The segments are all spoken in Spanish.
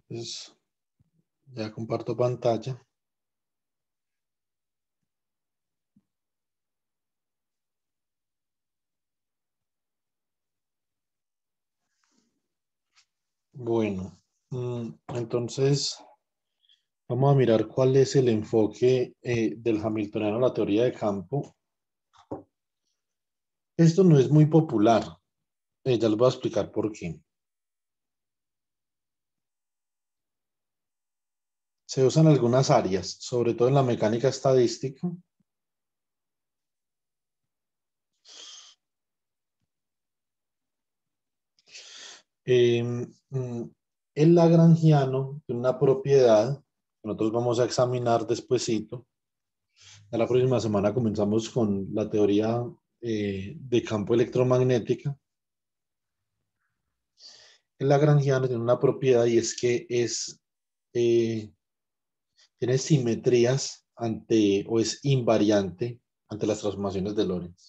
Entonces, ya comparto pantalla. Bueno, entonces vamos a mirar cuál es el enfoque del hamiltoniano a la teoría de campo. Esto no es muy popular. Ya les voy a explicar por qué. Se usa en algunas áreas, sobre todo en la mecánica estadística. El lagrangiano de una propiedad que nosotros vamos a examinar despuesito. Ya la próxima semana comenzamos con la teoría de campo electromagnética. El lagrangiano tiene una propiedad y es que tiene simetrías ante o es invariante ante las transformaciones de Lorentz.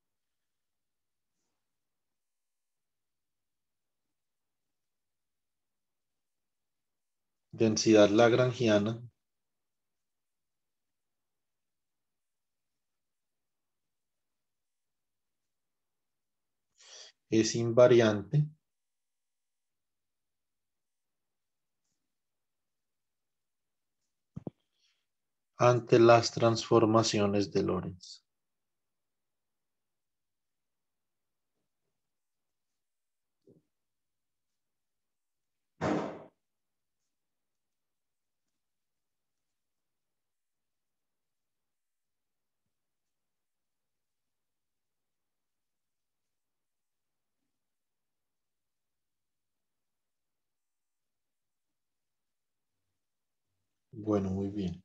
Densidad lagrangiana es invariante ante las transformaciones de Lorentz. Bueno, muy bien.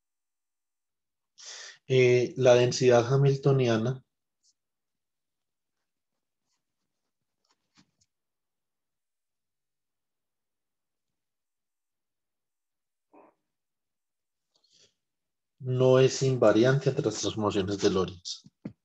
La densidad hamiltoniana no es invariante entre las transformaciones de Lorentz.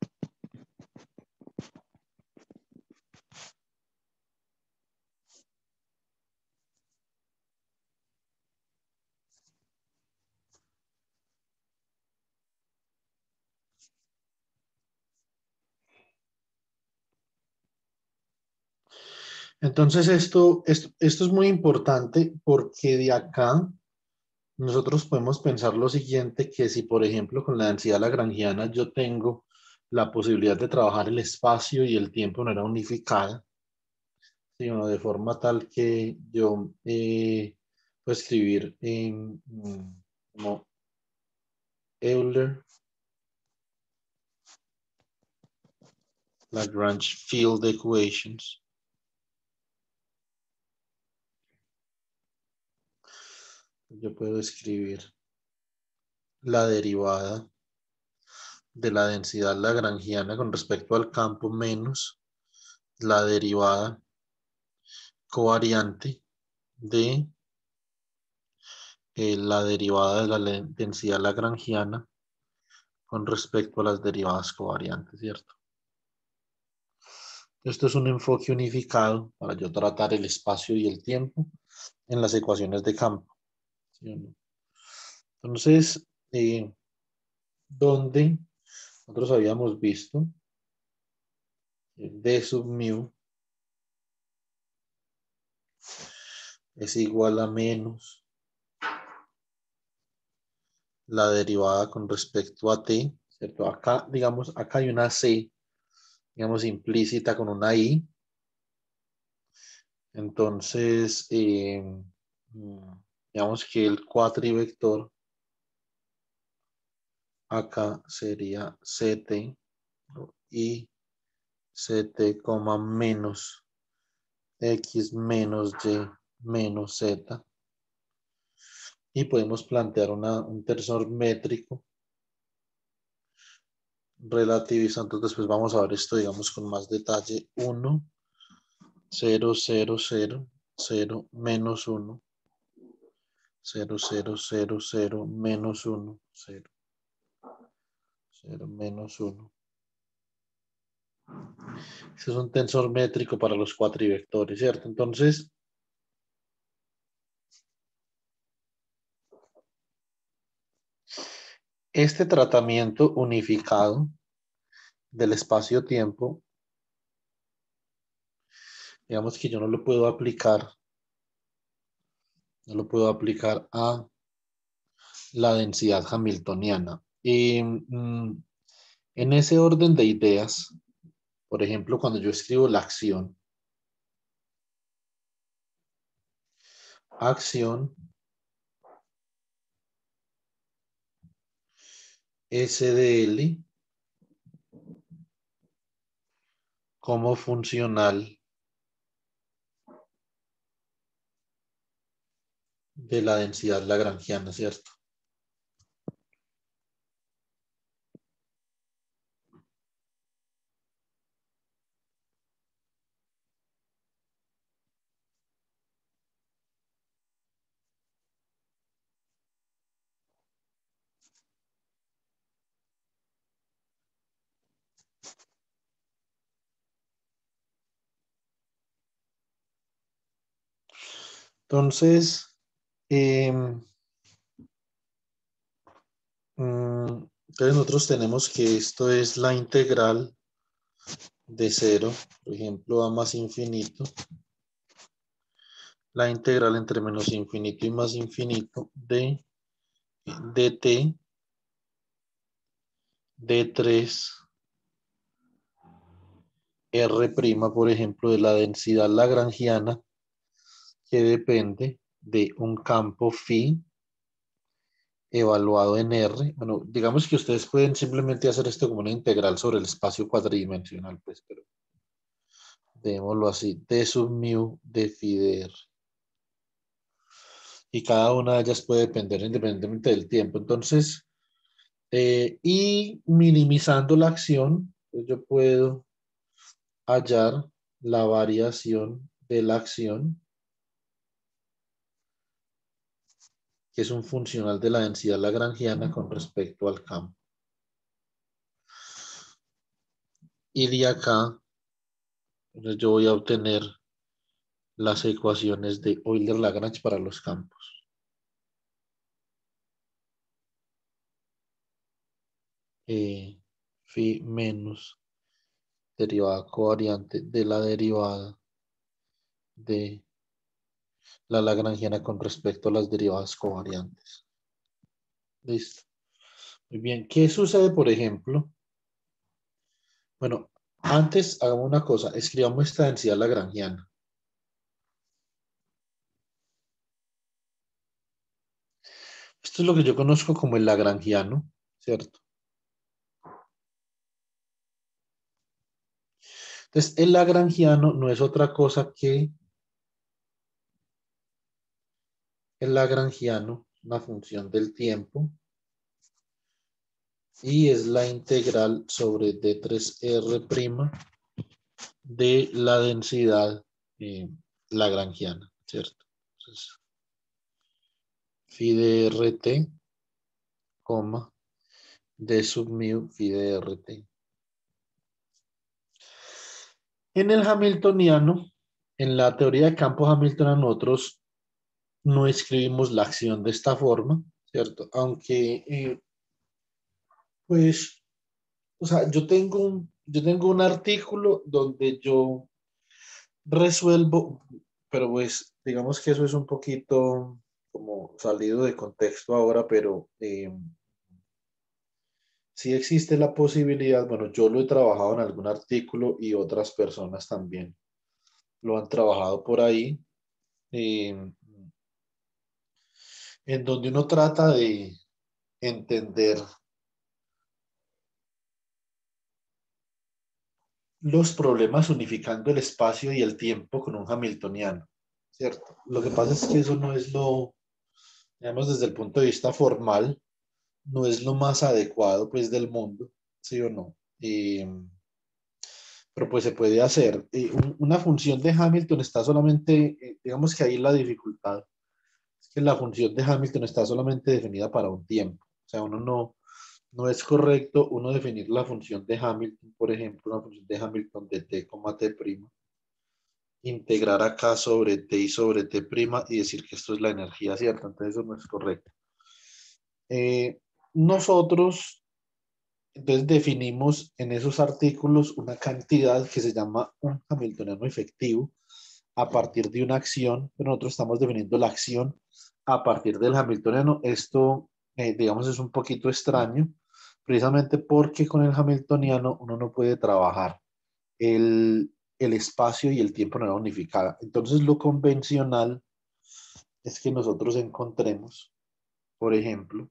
Entonces, esto es muy importante porque de acá nosotros podemos pensar lo siguiente, que si por ejemplo con la densidad lagrangiana yo tengo la posibilidad de trabajar el espacio y el tiempo de manera unificada, sino de forma tal que yo puedo escribir como Euler Lagrange field equations. Yo puedo escribir la derivada de la densidad lagrangiana con respecto al campo menos la derivada covariante de la derivada de la densidad lagrangiana con respecto a las derivadas covariantes, ¿cierto? Esto es un enfoque unificado para yo tratar el espacio y el tiempo en las ecuaciones de campo, ¿sí o no? Entonces, donde nosotros habíamos visto D sub mu es igual a menos la derivada con respecto a t, ¿cierto? Acá, digamos, acá hay una c, digamos, implícita con una i. Entonces, digamos que el cuatrivector acá sería ct y ct, menos x menos y menos z. Y podemos plantear un tensor métrico relativizando. Después vamos a ver esto, digamos, con más detalle. 1, 0, 0, 0, 0, menos 1, 0, 0, 0, 0, menos 1, 0, 0, menos 1. Este es un tensor métrico para los cuatrivectores, ¿cierto? Entonces, Este tratamiento unificado del espacio-tiempo, digamos que yo no lo puedo aplicar a la densidad hamiltoniana. En ese orden de ideas, por ejemplo, cuando yo escribo la acción SDL como funcional de la densidad lagrangiana, ¿cierto? Entonces, entonces nosotros tenemos que esto es la integral de 0, por ejemplo, a más infinito, la integral entre menos infinito y más infinito de dt de 3 R', por ejemplo, de la densidad lagrangiana que depende de un campo phi evaluado en R. Bueno, digamos que ustedes pueden simplemente hacer esto como una integral sobre el espacio cuadridimensional, pues, pero démoslo así, d sub mu de phi de R. Y cada una de ellas puede depender independientemente del tiempo. Entonces, y minimizando la acción, pues yo puedo hallar la variación de la acción, que es un funcional de la densidad lagrangiana con respecto al campo. Y de acá, entonces yo voy a obtener las ecuaciones de Euler-Lagrange para los campos. Phi menos derivada covariante de la derivada de la lagrangiana con respecto a las derivadas covariantes. Listo. Muy bien. ¿Qué sucede, por ejemplo? Bueno, antes hagamos una cosa. Escribamos esta densidad lagrangiana. Esto es lo que yo conozco como el lagrangiano, ¿cierto? Entonces, el lagrangiano no es otra cosa que el lagrangiano, una función del tiempo, y es la integral sobre d3r' de la densidad lagrangiana, ¿cierto? Entonces, phi de rt, d sub mu phi de rt. En el hamiltoniano, en la teoría de campos hamiltoniano, nosotros no escribimos la acción de esta forma, ¿cierto? Aunque, pues, o sea, yo tengo un artículo donde yo resuelvo, pero pues digamos que eso es un poquito como salido de contexto ahora, pero sí existe la posibilidad, bueno, yo lo he trabajado en algún artículo y otras personas también lo han trabajado por ahí, eh, en donde uno trata de entender los problemas unificando el espacio y el tiempo con un hamiltoniano, ¿cierto? Lo que pasa es que eso no es digamos, desde el punto de vista formal, no es lo más adecuado, pues, del mundo, ¿sí o no? Pero pues se puede hacer. Una función de Hamilton está solamente, digamos que ahí la dificultad, es que la función de Hamilton está solamente definida para un tiempo. O sea, no es correcto uno definir la función de Hamilton, por ejemplo, una función de Hamilton de t, t', integrar acá sobre t y sobre t' y decir que esto es la energía cierta. Entonces eso no es correcto. nosotros, entonces, definimos en esos artículos una cantidad que se llama un hamiltoniano efectivo a partir de una acción, pero nosotros estamos definiendo la acción a partir del hamiltoniano. Esto, digamos, es un poquito extraño, precisamente porque con el hamiltoniano uno no puede trabajar el espacio y el tiempo de manera unificada. Entonces, lo convencional es que nosotros encontremos, por ejemplo,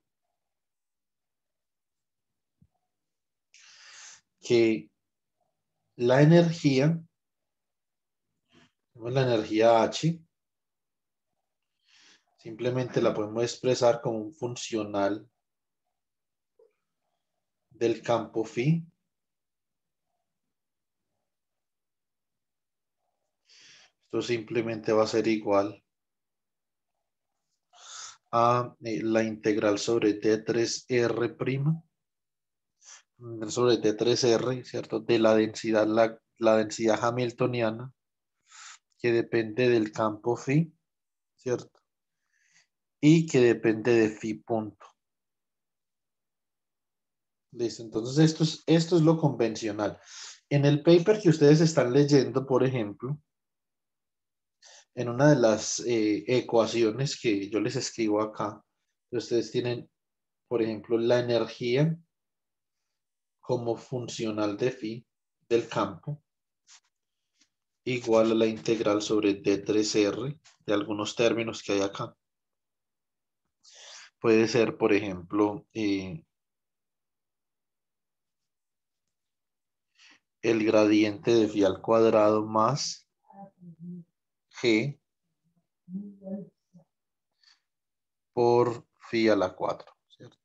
que la energía, la energía H, simplemente la podemos expresar como un funcional del campo phi. Esto simplemente va a ser igual a la integral sobre T3R', sobre T3R, ¿cierto? De la densidad, la densidad hamiltoniana, que depende del campo phi, ¿cierto? Y que depende de phi punto. Listo, entonces esto es lo convencional. En el paper que ustedes están leyendo, por ejemplo, en una de las ecuaciones que yo les escribo acá, ustedes tienen, por ejemplo, la energía como funcional de phi del campo igual a la integral sobre D3R de algunos términos que hay acá. Puede ser, por ejemplo, el gradiente de phi al cuadrado más G por phi a la 4, ¿cierto?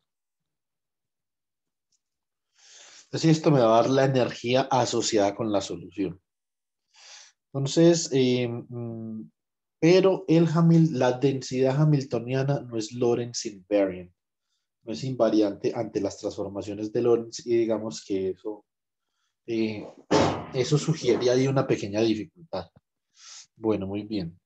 Entonces esto me va a dar la energía asociada con la solución. Entonces, pero la densidad hamiltoniana no es Lorentz invariant, no es invariante ante las transformaciones de Lorentz y digamos que eh, eso sugiere ahí una pequeña dificultad. Bueno, muy bien.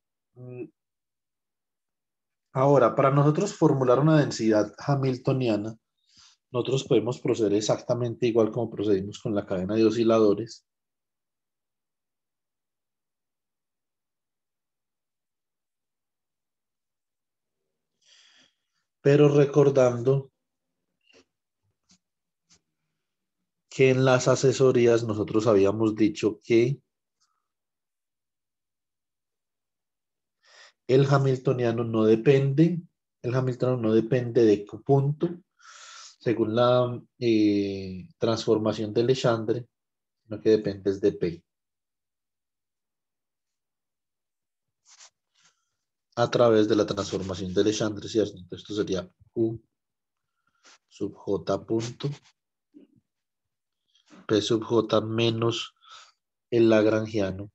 Ahora, para nosotros formular una densidad hamiltoniana, nosotros podemos proceder exactamente igual como procedimos con la cadena de osciladores. Pero recordando que en las asesorías nosotros habíamos dicho que el hamiltoniano no depende, el hamiltoniano no depende de Q punto, según la transformación de Legendre, sino que depende de P. A través de la transformación de Legendre, ¿cierto? Entonces esto sería Q sub J punto, P sub J menos el lagrangiano,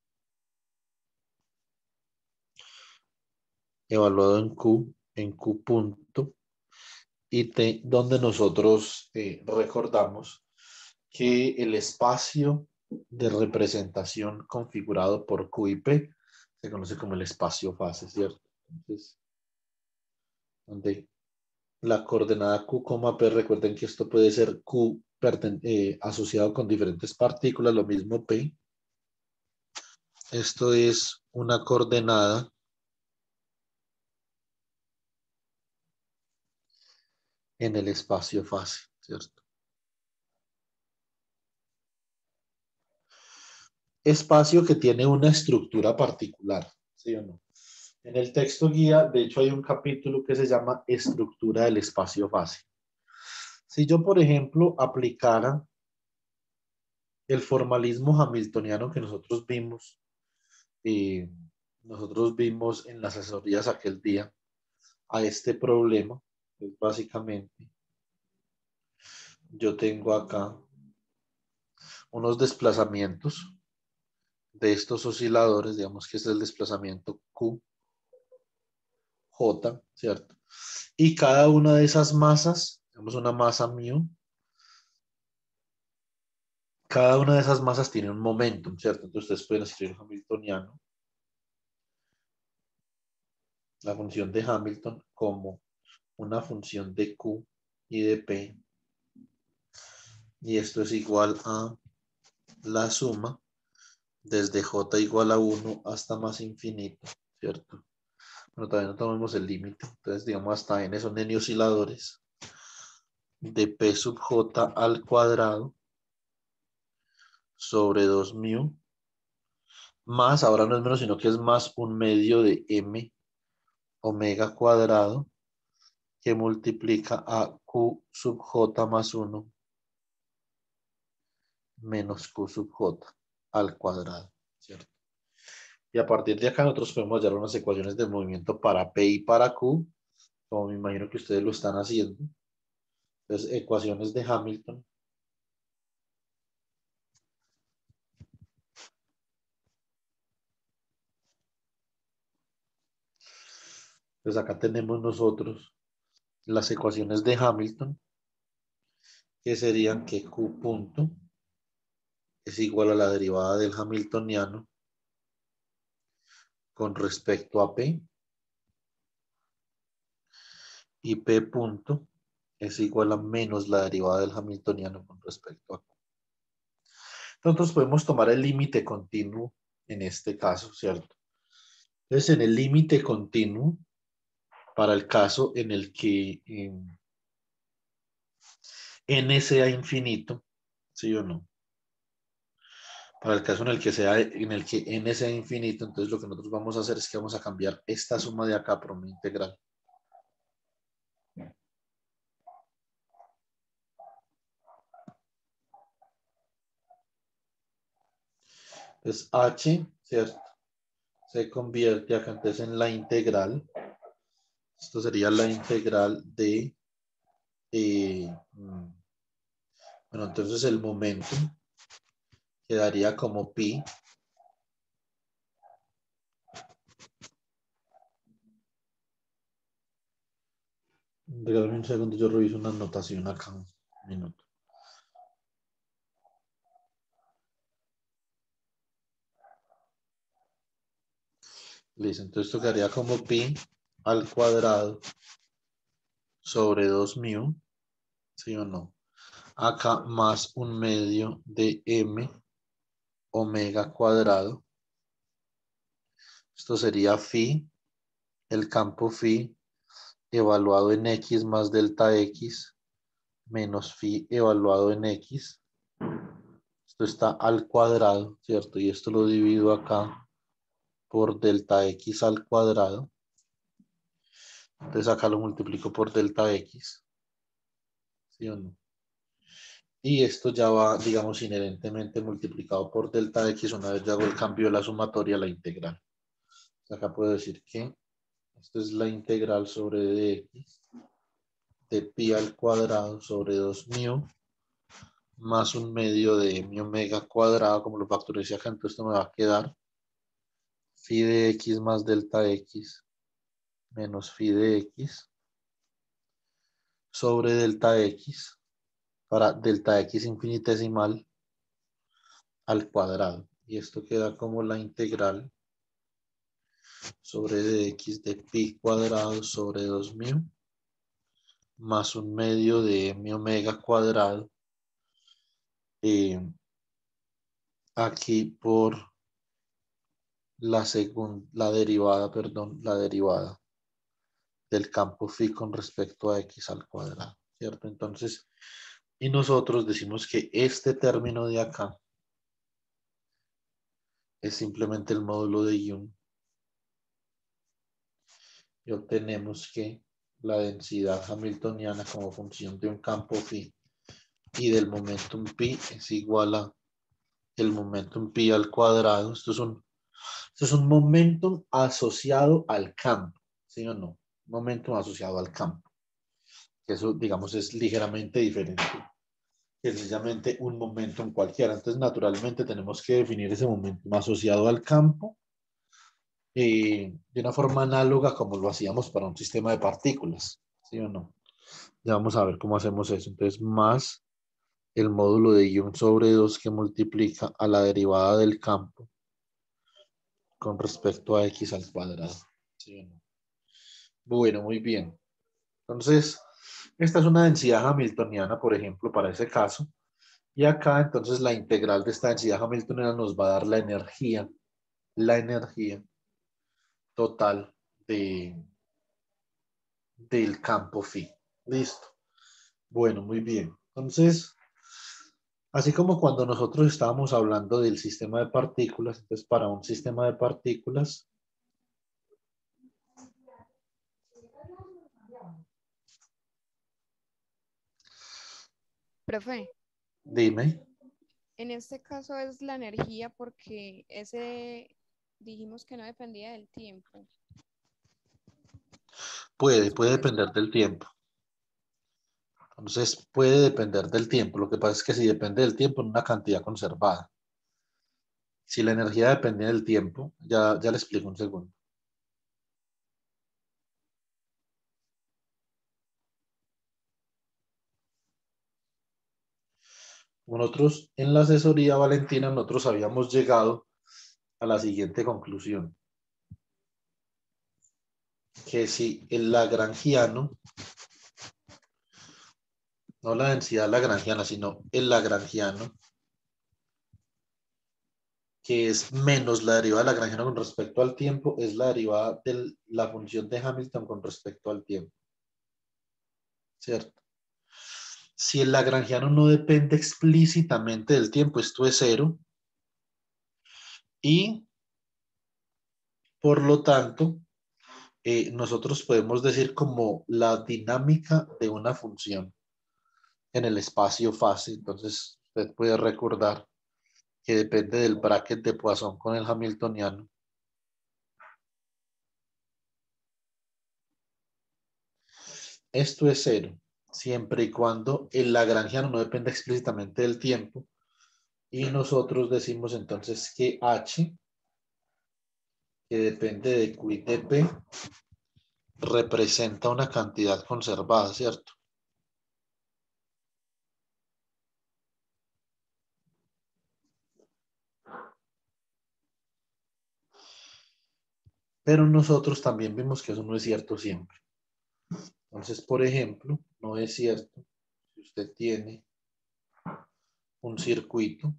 evaluado en Q punto, y T, donde nosotros recordamos que el espacio de representación configurado por Q y P se conoce como el espacio fase, ¿cierto? Entonces, donde la coordenada Q, P, recuerden que esto puede ser Q asociado con diferentes partículas, lo mismo P. Esto es una coordenada en el espacio fase, ¿cierto? Espacio que tiene una estructura particular, ¿sí o no? En el texto guía, de hecho, hay un capítulo que se llama Estructura del espacio fase. Si yo, por ejemplo, aplicara el formalismo hamiltoniano que eh, nosotros vimos en las asesorías aquel día a este problema, pues básicamente yo tengo acá unos desplazamientos de estos osciladores, digamos que este es el desplazamiento Q, J, ¿cierto? Y cada una de esas masas, tenemos una masa mu, cada una de esas masas tiene un momentum, ¿cierto? Entonces ustedes pueden escribir hamiltoniano, la función de Hamilton como una función de Q y de P. Y esto es igual a la suma desde J igual a 1 hasta más infinito, ¿cierto? Pero todavía no tomemos el límite. Entonces, digamos, hasta n son n osciladores de P sub J al cuadrado sobre 2 mu más, ahora no es menos, sino que es más un medio de m omega cuadrado que multiplica a q sub j más 1 menos q sub j al cuadrado, ¿cierto? Y a partir de acá nosotros podemos hallar unas ecuaciones de movimiento para P y para Q, como me imagino que ustedes lo están haciendo. Entonces, ecuaciones de Hamilton. Entonces acá tenemos nosotros las ecuaciones de Hamilton, que serían que Q punto es igual a la derivada del hamiltoniano con respecto a P, y P punto es igual a menos la derivada del hamiltoniano con respecto a Q. Nosotros podemos tomar el límite continuo en este caso, ¿cierto? Entonces, en el límite continuo, para el caso en el que n sea infinito, ¿sí o no? Para el caso en el que n sea infinito, entonces lo que nosotros vamos a hacer es que vamos a cambiar esta suma de acá por una integral. Entonces h, ¿cierto? Se convierte acá entonces en la integral. Esto sería la integral de... bueno, entonces el momento quedaría como pi. Regálame un segundo, yo reviso una anotación acá. Un minuto. Listo, entonces esto quedaría como pi al cuadrado sobre 2 mu, ¿sí o no? Acá más un medio de m omega cuadrado. Esto sería phi, el campo phi evaluado en x más delta x menos phi evaluado en x. Esto está al cuadrado, ¿cierto? Y esto lo divido acá por delta x al cuadrado. Entonces acá lo multiplico por delta x, ¿sí o no? Y esto ya va, digamos, inherentemente multiplicado por delta x una vez yo hago el cambio de la sumatoria a la integral. Acá puedo decir que esto es la integral sobre dx de pi al cuadrado sobre 2 mu más un medio de mi omega cuadrado, como lo factoricé acá, entonces esto me va a quedar phi de x más delta x menos phi de x sobre delta x para delta x infinitesimal al cuadrado. Y esto queda como la integral sobre dx de pi cuadrado sobre 2 mu más un medio de mi omega cuadrado aquí por la derivada del campo phi con respecto a x al cuadrado, ¿cierto? Entonces, y nosotros decimos que este término de acá es simplemente el módulo de Young. Y obtenemos que la densidad hamiltoniana como función de un campo phi y del momentum pi es igual a el momentum pi al cuadrado. Esto es un momentum asociado al campo, ¿sí o no? Momentum asociado al campo. Eso, digamos, es ligeramente diferente que sencillamente un momentum cualquiera. Entonces, naturalmente, tenemos que definir ese momentum asociado al campo de una forma análoga como lo hacíamos para un sistema de partículas, ¿sí o no? Ya vamos a ver cómo hacemos eso. Entonces, más el módulo de Young sobre 2 que multiplica a la derivada del campo con respecto a x al cuadrado. ¿Sí o no? Bueno, muy bien. Entonces, Esta es una densidad hamiltoniana, por ejemplo, para ese caso. Y acá, entonces, la integral de esta densidad hamiltoniana nos va a dar la energía total del campo phi. Listo. Bueno, muy bien. Entonces, así como cuando nosotros estábamos hablando del sistema de partículas, entonces para un sistema de partículas, Profe, dime, en este caso es la energía porque ese dijimos que no dependía del tiempo. puede, Entonces puede puede depender ser. del tiempo. Entonces, puede depender del tiempo. Lo que pasa es que si depende del tiempo, en una cantidad conservada. Si la energía depende del tiempo, ya le explico un segundo. Nosotros en la asesoría Valentina, nosotros habíamos llegado a la siguiente conclusión, que si el lagrangiano, no la densidad lagrangiana, sino el lagrangiano, que es menos la derivada de lagrangiano con respecto al tiempo, es la derivada de la función de Hamilton con respecto al tiempo, ¿cierto? Si el lagrangiano no depende explícitamente del tiempo, esto es cero, y por lo tanto, nosotros podemos decir como la dinámica de una función en el espacio fase. Entonces, usted puede recordar que depende del bracket de Poisson con el hamiltoniano. Esto es cero, siempre y cuando el lagrangiano no depende explícitamente del tiempo. Y nosotros decimos entonces que H, que depende de Q y de P, representa una cantidad conservada, ¿cierto? Pero nosotros también vimos que eso no es cierto siempre. Entonces, por ejemplo, no es cierto si usted tiene un circuito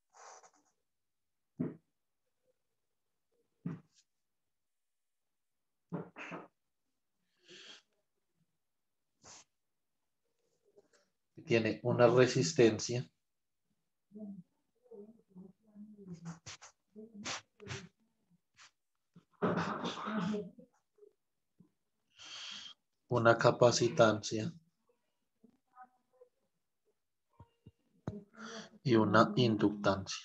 que tiene una resistencia una capacitancia y una inductancia.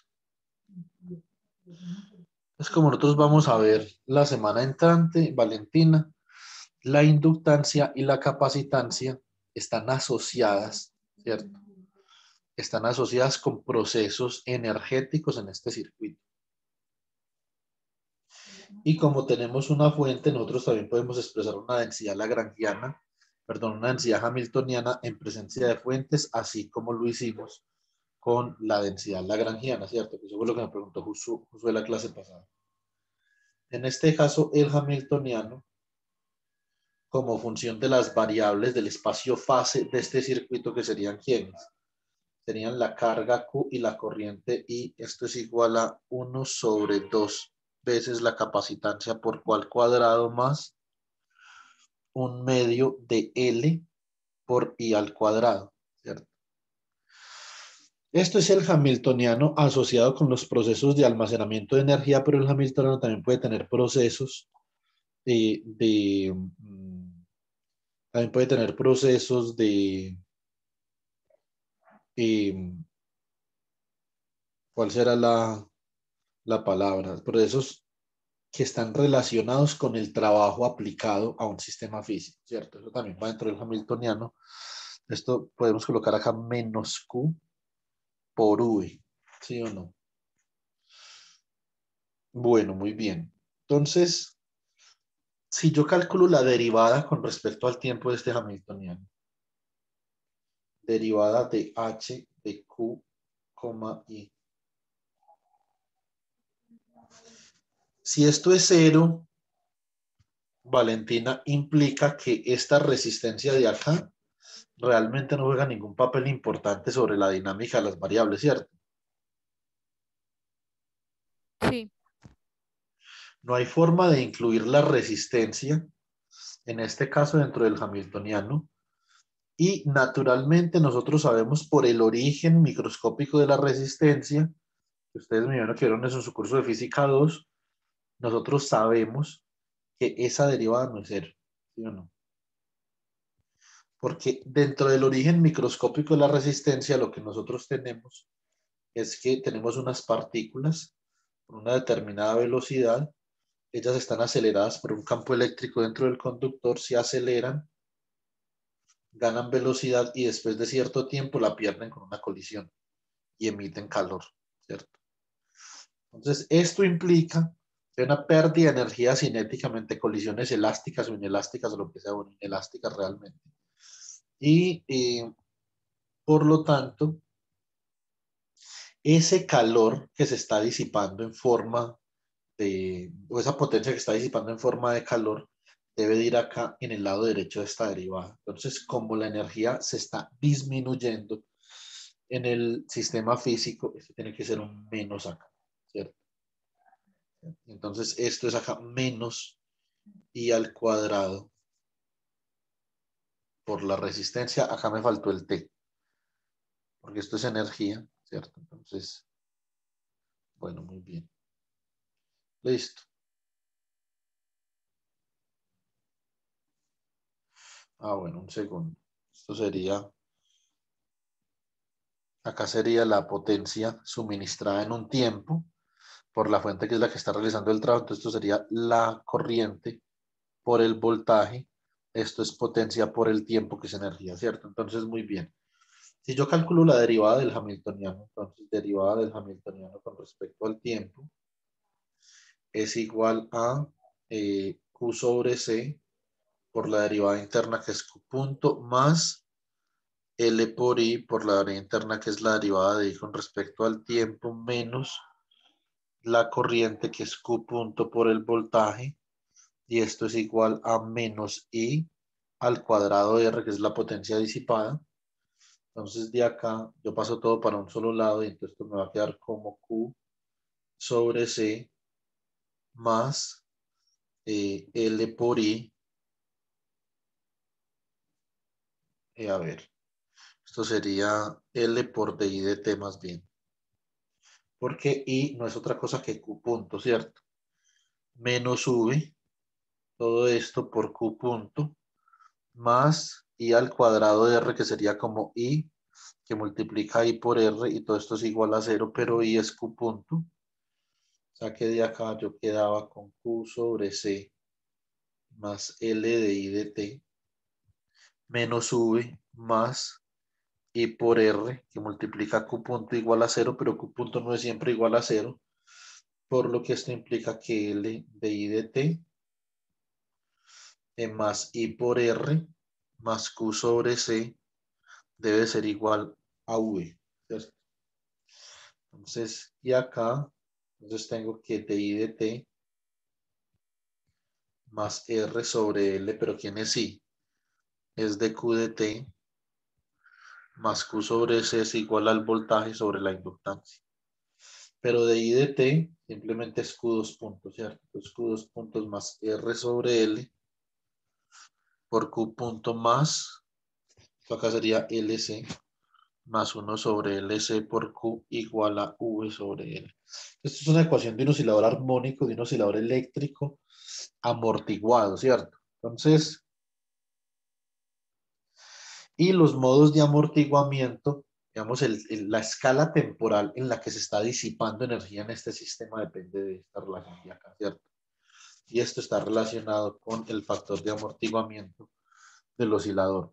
Es como nosotros vamos a ver la semana entrante, Valentina, la inductancia y la capacitancia están asociadas, ¿cierto? Están asociadas con procesos energéticos en este circuito. Y como tenemos una fuente, nosotros también podemos expresar una densidad lagrangiana, perdón, una densidad hamiltoniana en presencia de fuentes, así como lo hicimos con la densidad lagrangiana, ¿cierto? Eso fue lo que me preguntó Josué la clase pasada. En este caso, el hamiltoniano, como función de las variables del espacio fase de este circuito, que serían ¿quiénes? Serían la carga Q y la corriente I. Esto es igual a 1 sobre 2 veces la capacitancia por Q al cuadrado más un medio de L por I al cuadrado, ¿cierto? Esto es el hamiltoniano asociado con los procesos de almacenamiento de energía, pero el hamiltoniano también puede tener procesos también puede tener procesos eh, ¿cuál será la palabra? Procesos que están relacionados con el trabajo aplicado a un sistema físico, ¿cierto? Eso también va dentro del hamiltoniano. Esto podemos colocar acá menos Q por V, ¿sí o no? Bueno, muy bien. Entonces, si yo calculo la derivada con respecto al tiempo de este hamiltoniano, derivada de H de Q, I. Si esto es cero, Valentina, implica que esta resistencia de acá realmente no juega ningún papel importante sobre la dinámica de las variables, ¿cierto? Sí. No hay forma de incluir la resistencia, en este caso dentro del hamiltoniano, y naturalmente nosotros sabemos por el origen microscópico de la resistencia, que ustedes me vieron que vieron eso en su curso de física 2, nosotros sabemos que esa derivada no es cero, ¿sí o no? Porque dentro del origen microscópico de la resistencia, lo que nosotros tenemos es que tenemos unas partículas con una determinada velocidad, ellas están aceleradas por un campo eléctrico dentro del conductor, se aceleran, ganan velocidad y después de cierto tiempo la pierden con una colisión y emiten calor, ¿cierto? Entonces, esto implica una pérdida de energía cinéticamente, colisiones elásticas o inelásticas, o lo que sea, bueno, inelásticas realmente. Y por lo tanto, ese calor que se está disipando en forma o esa potencia que está disipando en forma de calor, debe de ir acá en el lado derecho de esta derivada. Entonces, como la energía se está disminuyendo en el sistema físico, esto tiene que ser un menos acá, ¿cierto? Entonces, esto es acá menos I al cuadrado por la resistencia. Acá me faltó el T, porque esto es energía, ¿cierto? Entonces, bueno, muy bien. Listo. Bueno, un segundo. Esto sería, acá sería la potencia suministrada en un tiempo por la fuente que es la que está realizando el trabajo. Entonces, esto sería la corriente por el voltaje. Esto es potencia por el tiempo, que es energía, ¿cierto? Entonces, muy bien. Si yo calculo la derivada del hamiltoniano, entonces derivada del hamiltoniano con respecto al tiempo es igual a Q sobre C por la derivada interna, que es Q punto, más L por I por la derivada interna, que es la derivada de I con respecto al tiempo, menos la corriente, que es Q punto por el voltaje, y esto es igual a menos I al cuadrado de R, que es la potencia disipada. Entonces de acá yo paso todo para un solo lado y entonces esto me va a quedar como Q sobre C más L por I. A ver, esto sería L por DI de T más bien. Porque I no es otra cosa que Q punto, ¿cierto? Menos V, todo esto por Q punto, más I al cuadrado de R, que sería como I, que multiplica I por R, y todo esto es igual a 0, pero I es Q punto. O sea que de acá yo quedaba con Q sobre C más L de I de T, menos V más I por R, que multiplica Q punto igual a 0, pero Q punto no es siempre igual a 0, por lo que esto implica que L de I de T más I por R más Q sobre C debe ser igual a V, ¿cierto? Entonces, y acá, entonces tengo que DI de T más R sobre L, pero ¿quién es I? Es de Q de T más Q sobre C es igual al voltaje sobre la inductancia. Pero de I de T simplemente es Q2 puntos, ¿cierto? Entonces Q2 puntos más R sobre L por Q punto más, esto acá sería LC, más 1 sobre LC por Q igual a V sobre L. Esto es una ecuación de un oscilador armónico, de un oscilador eléctrico amortiguado, ¿cierto? Entonces, y los modos de amortiguamiento, digamos, la escala temporal en la que se está disipando energía en este sistema depende de esta relación de acá, ¿cierto? Y esto está relacionado con el factor de amortiguamiento del oscilador.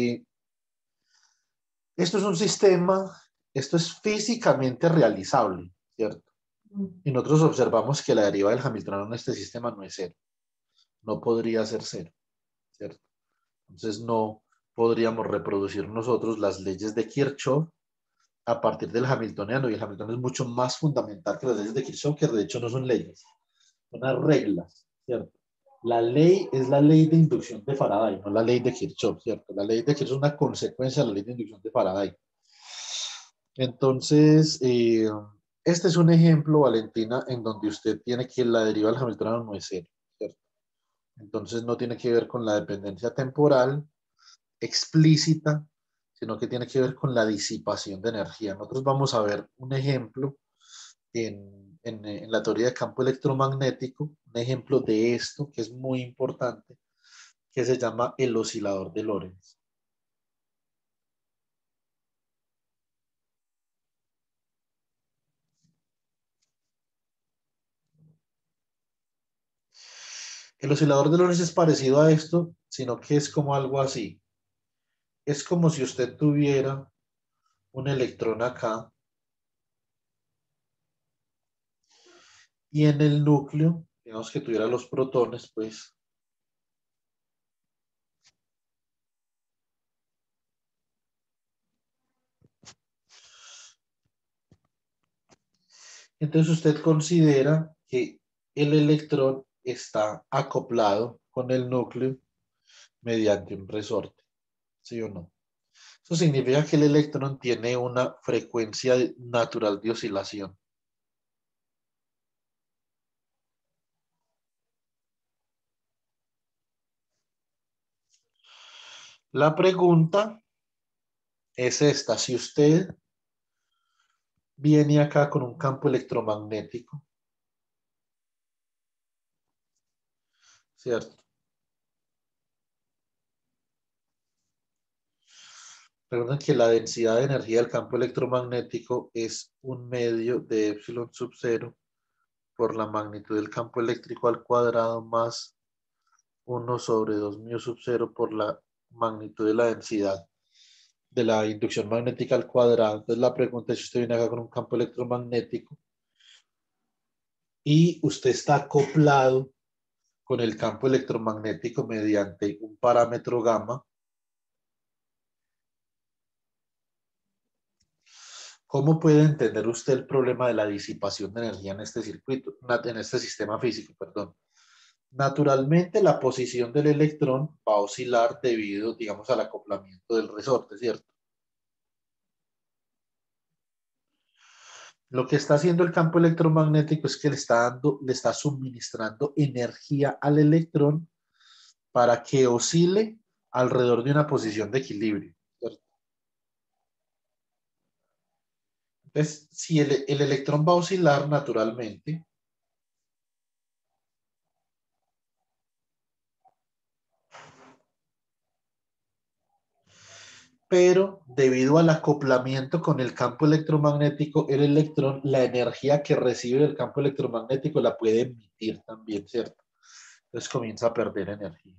Esto es un sistema, esto es físicamente realizable, ¿cierto? Y nosotros observamos que la deriva del hamiltoniano en este sistema no es cero. No podría ser cero, ¿cierto? Entonces no podríamos reproducir nosotros las leyes de Kirchhoff a partir del hamiltoniano. Y el hamiltoniano es mucho más fundamental que las leyes de Kirchhoff, que de hecho no son leyes, son unas reglas, ¿cierto? La ley es la ley de inducción de Faraday, no la ley de Kirchhoff, ¿cierto? La ley de Kirchhoff es una consecuencia de la ley de inducción de Faraday. Entonces, este es un ejemplo, Valentina, en donde usted tiene que la deriva del hamiltoniano no es cero, ¿cierto? Entonces no tiene que ver con la dependencia temporal explícita, sino que tiene que ver con la disipación de energía. Nosotros vamos a ver un ejemplo en la teoría de campo electromagnético, un ejemplo de esto que es muy importante, que se llama el oscilador de Lorentz. El oscilador de Lorentz es parecido a esto, sino que es como algo así. Es como si usted tuviera un electrón acá y en el núcleo, digamos que tuviera los protones, pues entonces usted considera que el electrón está acoplado con el núcleo mediante un resorte, ¿sí o no? Eso significa que el electrón tiene una frecuencia natural de oscilación. La pregunta es esta: si usted viene acá con un campo electromagnético, ¿cierto? Recuerden que la densidad de energía del campo electromagnético es un medio de epsilon sub cero por la magnitud del campo eléctrico al cuadrado más 1/2 mu sub cero por la magnitud de la densidad de la inducción magnética al cuadrado. Entonces la pregunta es si usted viene acá con un campo electromagnético y usted está acoplado con el campo electromagnético mediante un parámetro gamma. ¿Cómo puede entender usted el problema de la disipación de energía en este circuito, en este sistema físico, perdón? Naturalmente, la posición del electrón va a oscilar debido, digamos, al acoplamiento del resorte, ¿cierto? Lo que está haciendo el campo electromagnético es que le está suministrando energía al electrón para que oscile alrededor de una posición de equilibrio, ¿cierto? Entonces, si el electrón va a oscilar naturalmente, pero debido al acoplamiento con el campo electromagnético, el electrón, la energía que recibe del campo electromagnético la puede emitir también, ¿cierto? Entonces comienza a perder energía.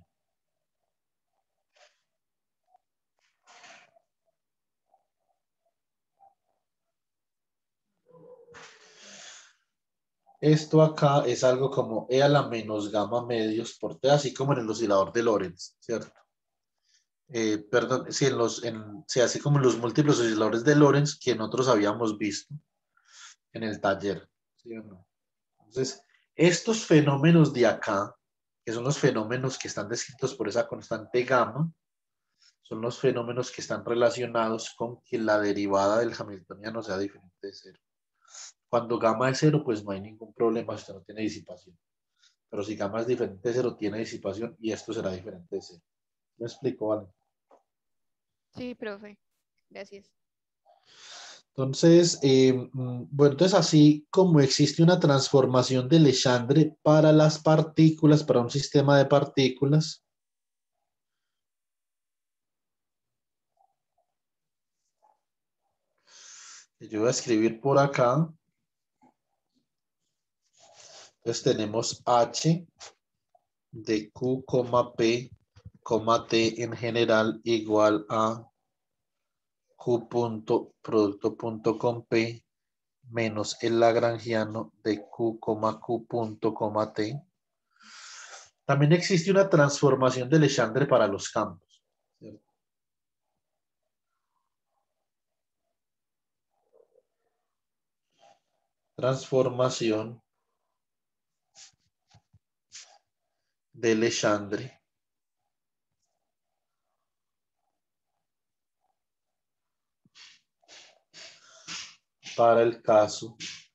Esto acá es algo como E a la menos gamma medios por T, así como en el oscilador de Lorentz, ¿cierto? Perdón, sí, sí, así como en los múltiples osciladores de Lorentz que nosotros habíamos visto en el taller, ¿sí o no? Entonces, estos fenómenos de acá, que son los fenómenos que están descritos por esa constante gamma, son los fenómenos que están relacionados con que la derivada del hamiltoniano sea diferente de cero. Cuando gamma es cero, pues no hay ningún problema, usted no tiene disipación. Pero si gamma es diferente de cero, tiene disipación y esto será diferente de cero. ¿Me explico, vale? Sí, profe. Gracias. Entonces, bueno, entonces así como existe una transformación de Legendre para las partículas, para un sistema de partículas, yo voy a escribir por acá. Entonces tenemos H de Q, P, T en general igual a Q punto, producto punto con P menos el lagrangiano de Q, Q punto, T. También existe una transformación de Legendre para los campos, ¿cierto? Transformación de Legendre para el caso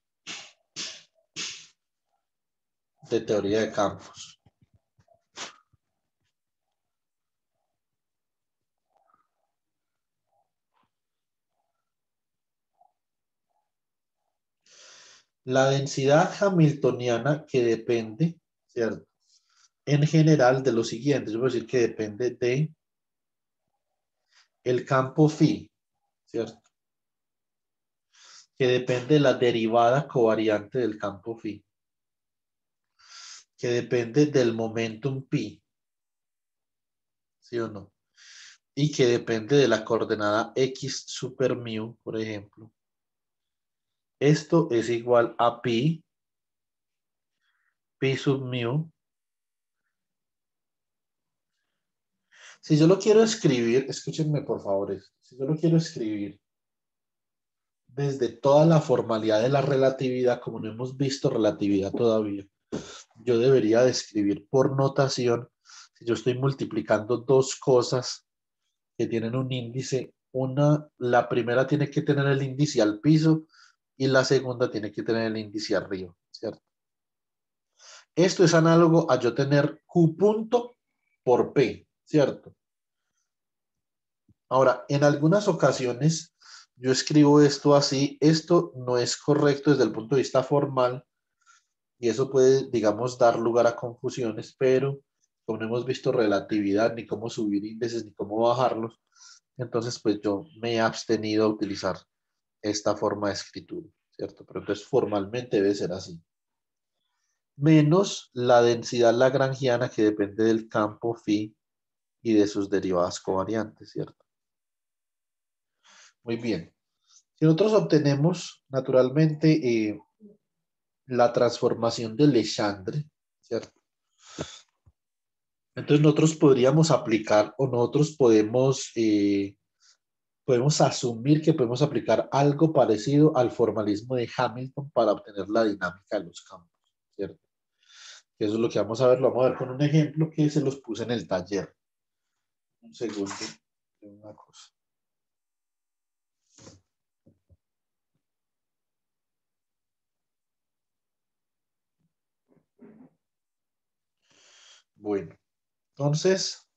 de teoría de campos. La densidad hamiltoniana que depende, ¿cierto? En general de lo siguiente, yo voy a decir que depende de el campo phi, ¿cierto? Que depende de la derivada covariante del campo phi, que depende del momentum pi, ¿sí o no? Y que depende de la coordenada x super mu, por ejemplo. Esto es igual a pi sub mu. Si yo lo quiero escribir, escúchenme por favor esto. Si yo lo quiero escribir desde toda la formalidad de la relatividad, como no hemos visto relatividad todavía, yo debería de escribir por notación, si yo estoy multiplicando dos cosas que tienen un índice, la primera tiene que tener el índice al piso y la segunda tiene que tener el índice arriba, ¿cierto? Esto es análogo a yo tener Q punto por P, ¿cierto? Ahora, en algunas ocasiones yo escribo esto así, esto no es correcto desde el punto de vista formal y eso puede, digamos, dar lugar a confusiones, pero como no hemos visto relatividad, ni cómo subir índices, ni cómo bajarlos, entonces pues yo me he abstenido a utilizar esta forma de escritura, ¿cierto? Pero entonces formalmente debe ser así. Menos la densidad lagrangiana que depende del campo phi y de sus derivadas covariantes, ¿cierto? Muy bien. Si nosotros obtenemos naturalmente la transformación de Legendre, ¿cierto? Entonces nosotros podríamos aplicar o nosotros podemos asumir que podemos aplicar algo parecido al formalismo de Hamilton para obtener la dinámica de los campos, ¿cierto? Eso es lo que vamos a ver, lo vamos a ver con un ejemplo que se los puse en el taller. Un segundo, una cosa. Bueno, entonces,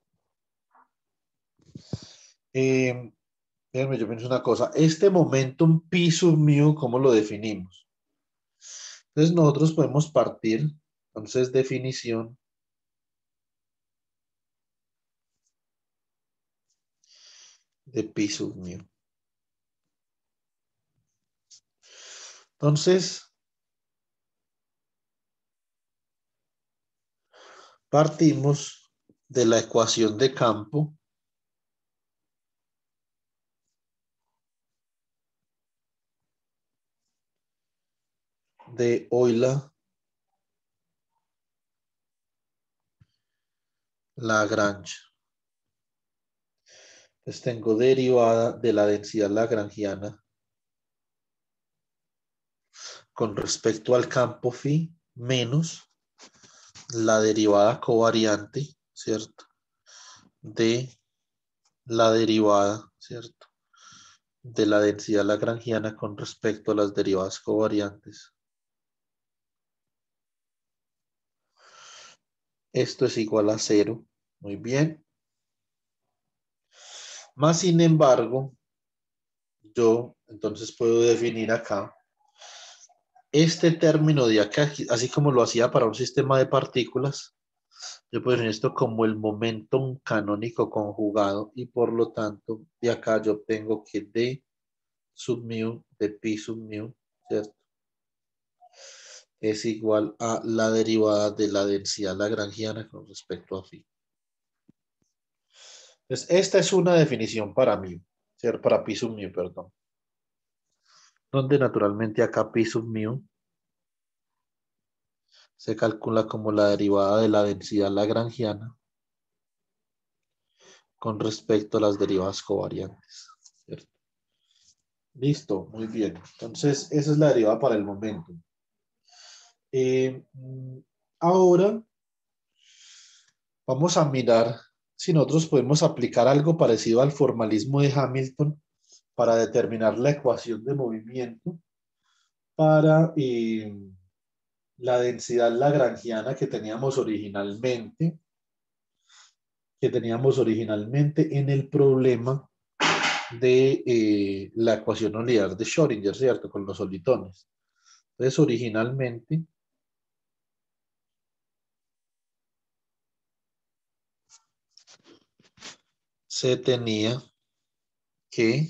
déjenme, yo pienso una cosa. Este momentum pi sub mu, ¿cómo lo definimos? Entonces nosotros podemos partir, entonces definición de pi sub mu. Entonces, partimos de la ecuación de campo de Euler-Lagrange. Entonces tengo derivada de la densidad lagrangiana con respecto al campo phi menos la derivada covariante, ¿cierto? De la derivada, ¿cierto? De la densidad lagrangiana con respecto a las derivadas covariantes. Esto es igual a 0. Muy bien. Más sin embargo, yo entonces puedo definir acá este término de acá, así como lo hacía para un sistema de partículas, yo puedo definir esto como el momentum canónico conjugado y por lo tanto de acá yo obtengo que D sub mu de pi sub mu, ¿cierto? Es igual a la derivada de la densidad lagrangiana con respecto a phi. Entonces, esta es una definición para mu, ¿cierto? Para pi sub mu, perdón. Donde naturalmente acá pi sub mu se calcula como la derivada de la densidad lagrangiana con respecto a las derivadas covariantes, ¿cierto? Listo, muy bien. Entonces, esa es la derivada para el momento. Ahora, Vamos a mirar si nosotros podemos aplicar algo parecido al formalismo de Hamilton para determinar la ecuación de movimiento para la densidad lagrangiana que teníamos originalmente en el problema de la ecuación lineal de Schrödinger, ¿cierto? Con los solitones. Entonces, originalmente se tenía que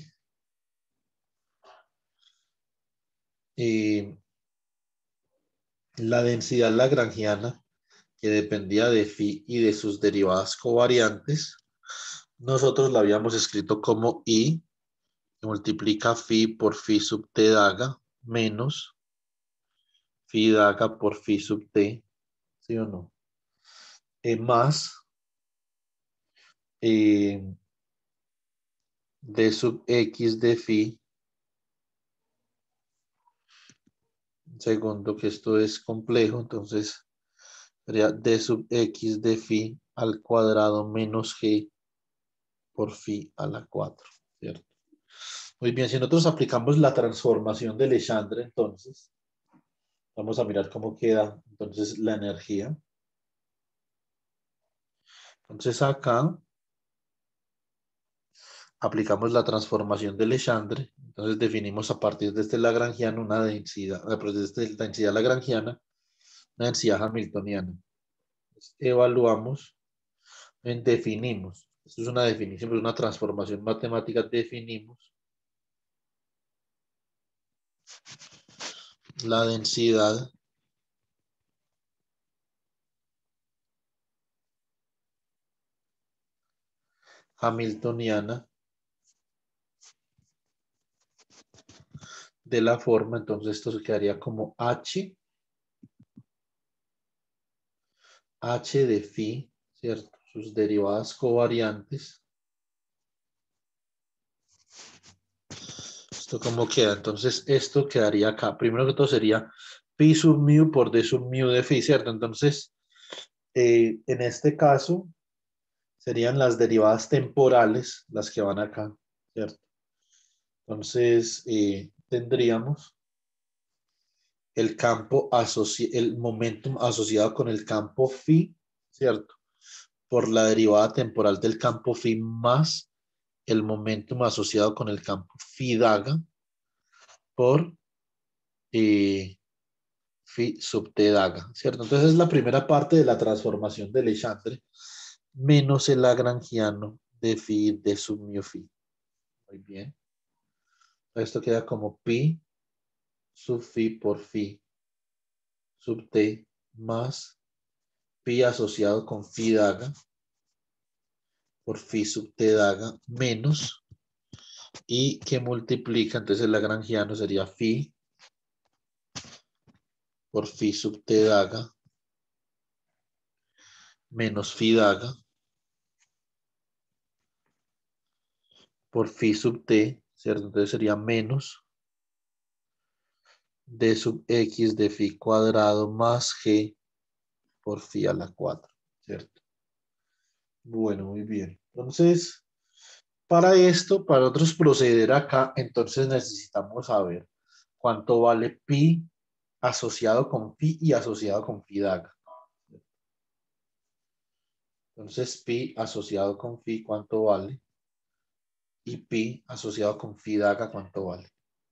la densidad lagrangiana, que dependía de phi y de sus derivadas covariantes, nosotros la habíamos escrito como I, que multiplica phi por phi sub t daga, menos phi daga por phi sub t, ¿sí o no? Más d sub x de phi, segundo que esto es complejo, entonces sería d sub x de phi al cuadrado menos g por phi a la 4, ¿cierto? Muy bien, si nosotros aplicamos la transformación de Legendre, entonces, vamos a mirar cómo queda entonces la energía. Entonces acá aplicamos la transformación de Legendre, entonces definimos a partir de este lagrangiano una densidad, desde la densidad lagrangiana, una densidad hamiltoniana. Entonces, evaluamos, definimos, esto es una definición, es una transformación matemática, definimos la densidad hamiltoniana de la forma, entonces esto se quedaría como H de phi, ¿cierto? Sus derivadas covariantes. ¿Esto cómo queda? Entonces esto quedaría acá. Primero que todo sería pi sub mu por d sub mu de phi, ¿cierto? Entonces, en este caso, serían las derivadas temporales las que van acá, ¿cierto? Entonces, tendríamos el momentum asociado con el campo phi, ¿cierto? Por la derivada temporal del campo phi más el momentum asociado con el campo phi daga por phi sub t daga, ¿cierto? Entonces es la primera parte de la transformación de Legendre menos el lagrangiano de phi de sub mu phi. Muy bien. Esto queda como pi sub phi por phi sub t más pi asociado con phi daga por phi sub t daga menos y que multiplica, entonces el lagrangiano sería phi por phi sub t daga menos phi daga por phi sub t, ¿cierto? Entonces sería menos d sub x de phi cuadrado más g por phi a la 4, ¿cierto? Bueno, muy bien. Entonces, para esto, para nosotros proceder acá, entonces necesitamos saber cuánto vale pi asociado con phi y asociado con phi daga. Entonces, pi asociado con phi, ¿cuánto vale? Y pi asociado con phi daga, ¿cuánto vale?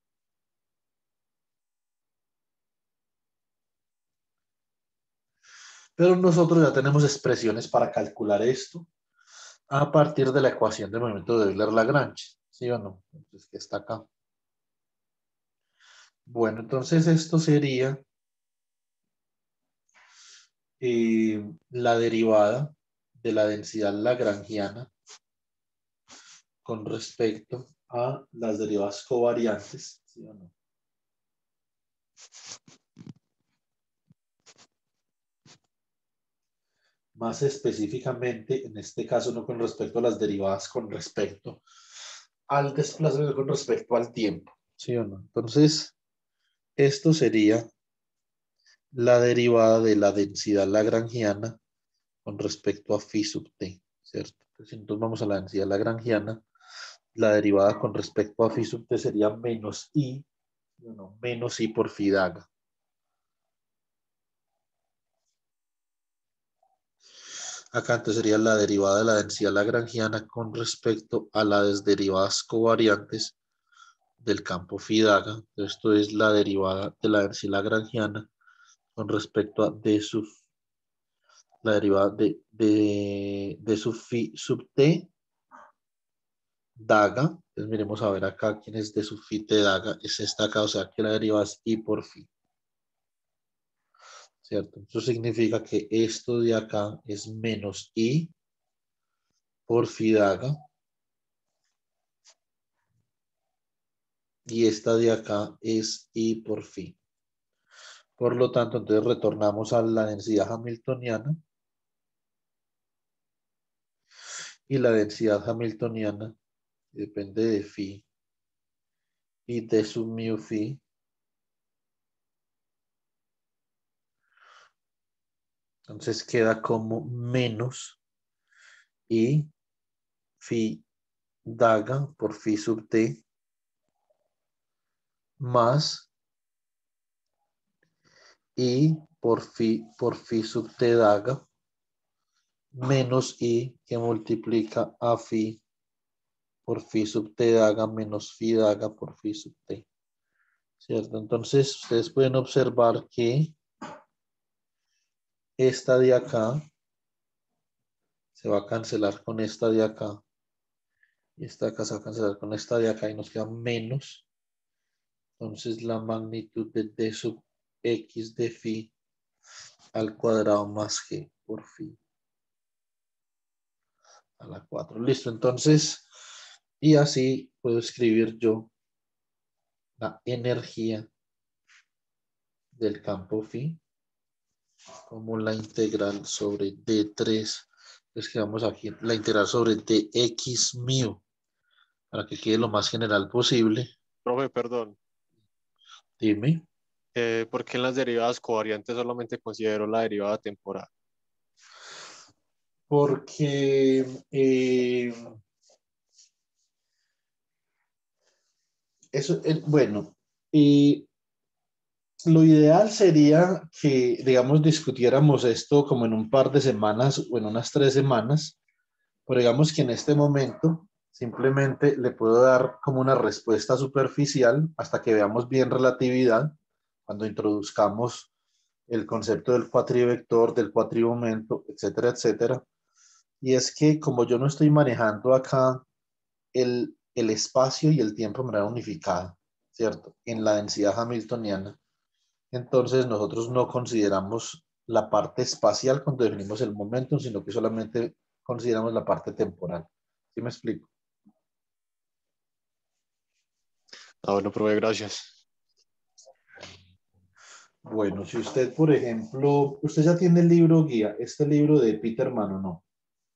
Pero nosotros ya tenemos expresiones para calcular esto a partir de la ecuación de movimiento de Euler-Lagrange, ¿sí o no? Entonces, ¿qué está acá? Bueno, entonces esto sería la derivada de la densidad lagrangiana con respecto a las derivadas covariantes, ¿sí o no? Más específicamente, en este caso no con respecto a las derivadas, con respecto al desplazamiento, con respecto al tiempo, ¿sí o no? Entonces, esto sería la derivada de la densidad lagrangiana con respecto a phi sub t, ¿cierto? Entonces, si nosotros vamos a la densidad lagrangiana, la derivada con respecto a phi sub t sería menos i, bueno, menos i por phi daga. Acá entonces sería la derivada de la densidad lagrangiana con respecto a las derivadas covariantes del campo phi daga. Esto es la derivada de la densidad lagrangiana con respecto a d sub, la derivada de sub phi sub t daga. Entonces miremos a ver acá quién es d sub phi t daga. Es esta acá, o sea que la derivada es i por phi. ¿Cierto? Eso significa que esto de acá es menos i por phi daga. Y esta de acá es i por phi. Por lo tanto, entonces retornamos a la densidad hamiltoniana. Y la densidad hamiltoniana depende de phi y de sub mu phi. Entonces queda como menos i phi daga por phi sub t más i por phi sub t daga menos i que multiplica a phi por phi sub t daga menos phi daga por phi sub t. ¿Cierto? Entonces ustedes pueden observar que esta de acá se va a cancelar con esta de acá. Y esta de acá se va a cancelar con esta de acá y nos queda menos. Entonces la magnitud de d sub x de phi al cuadrado más g por phi a la 4. Listo, entonces, y así puedo escribir yo la energía del campo phi como la integral sobre d3. Escribamos aquí la integral sobre dx mu para que quede lo más general posible. Profe, perdón. Dime. ¿Por qué en las derivadas covariantes solamente considero la derivada temporal? Porque eso, bueno, y lo ideal sería que, digamos, discutiéramos esto como en un par de semanas o en unas 3 semanas, pero digamos que en este momento simplemente le puedo dar como una respuesta superficial hasta que veamos bien relatividad, cuando introduzcamos el concepto del cuatrivector, del cuatrimomento, etcétera, etcétera. Y es que como yo no estoy manejando acá el espacio y el tiempo de manera unificada, ¿cierto? En la densidad hamiltoniana. Entonces nosotros no consideramos la parte espacial cuando definimos el momentum, sino que solamente consideramos la parte temporal. ¿Sí me explico? Ah, bueno, profe, gracias. Bueno, si usted, por ejemplo, usted ya tiene el libro guía, este libro de Peterman o no.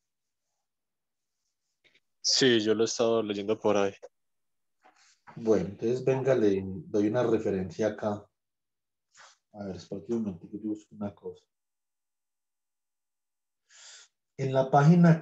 Sí, yo lo he estado leyendo por ahí. Bueno, entonces venga, le doy una referencia acá. A ver, espera un momento que yo busco una cosa. En la página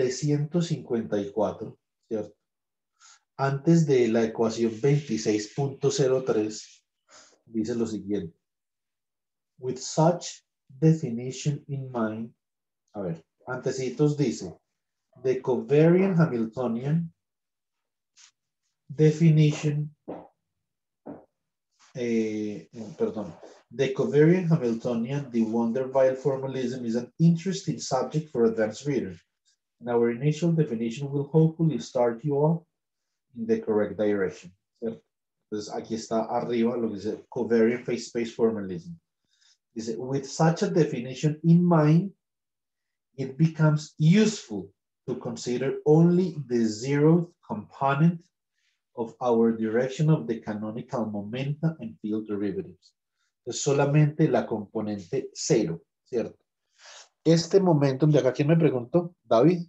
354, ¿cierto? Antes de la ecuación 26.03, dice lo siguiente. With such definition in mind, a ver, antecitos dice, the covariant Hamiltonian definition, perdón, the covariant Hamiltonian, the Wonderville formalism is an interesting subject for advanced readers. And our initial definition will hopefully start you off in the correct direction. ¿Cierto? Entonces aquí está arriba lo que dice covariant phase space formalism. Dice, with such a definition in mind, it becomes useful to consider only the zeroth component of our direction of the canonical momenta and field derivatives. Es solamente la componente cero, ¿cierto? Este momentum de acá, ¿quién me preguntó? ¿David?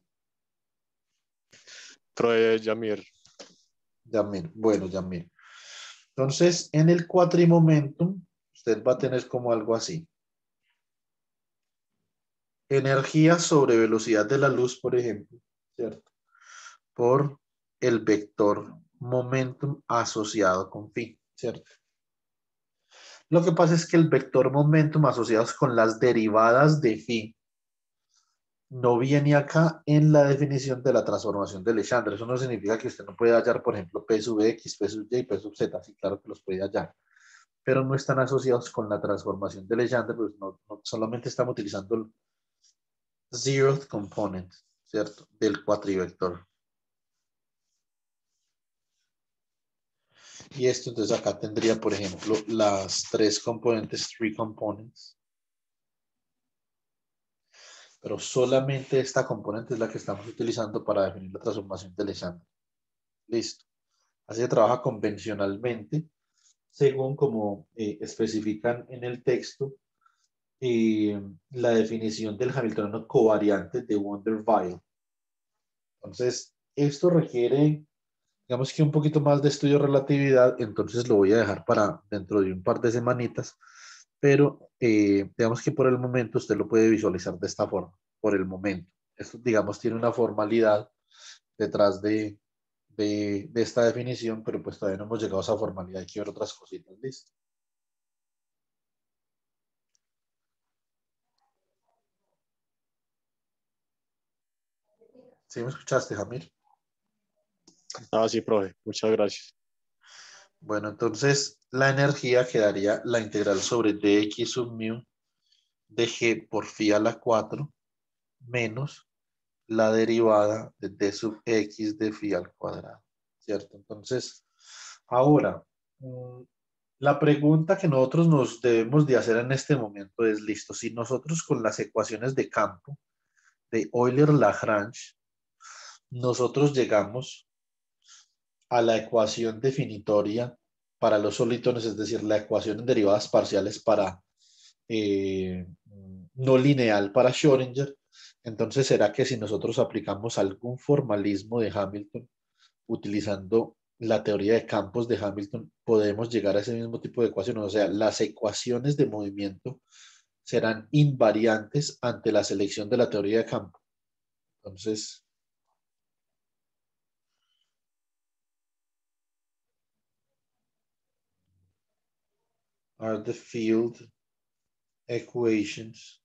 Profe Yamir. Yamir. Bueno, Yamir. Entonces, en el cuatrimomentum, usted va a tener como algo así. energía sobre velocidad de la luz, por ejemplo, ¿cierto? Por el vector momentum asociado con phi, ¿cierto? Lo que pasa es que el vector momentum asociado con las derivadas de phi no viene acá en la definición de la transformación de Legendre. Eso no significa que usted no pueda hallar, por ejemplo, P sub X, P sub Y y P sub Z. Sí, claro que los puede hallar, pero no están asociados con la transformación de Legendre, pues no solamente estamos utilizando el zeroth component, ¿cierto? Del cuatrivector. Y esto, entonces acá tendría, por ejemplo, las tres componentes, three components. Pero solamente esta componente es la que estamos utilizando para definir la transformación de Legendre. Listo. Así se trabaja convencionalmente, según como especifican en el texto, la definición del Hamiltoniano covariante de Wonder-Weyl. Entonces, esto requiere, digamos que un poquito más de estudio de relatividad, entonces lo voy a dejar para dentro de un par de semanitas, pero digamos que por el momento usted lo puede visualizar de esta forma, por el momento. Esto, digamos, tiene una formalidad detrás de esta definición, pero pues todavía no hemos llegado a esa formalidad, hay que ver otras cositas, ¿listo? ¿Sí me escuchaste, Jamir? Ah, sí, profe, muchas gracias. Bueno, entonces la energía quedaría la integral sobre dx sub mu de g por phi a la 4 menos la derivada de d sub x de phi al cuadrado, ¿cierto? Entonces, ahora, la pregunta que nosotros nos debemos de hacer en este momento es, listo, si nosotros con las ecuaciones de campo de Euler-Lagrange, nosotros llegamos a la ecuación definitoria para los solitones, es decir, la ecuación en derivadas parciales para no lineal para Schrödinger, entonces será que si nosotros aplicamos algún formalismo de Hamilton utilizando la teoría de campos de Hamilton, podemos llegar a ese mismo tipo de ecuaciones, o sea, las ecuaciones de movimiento serán invariantes ante la selección de la teoría de campo. Entonces, are the field equations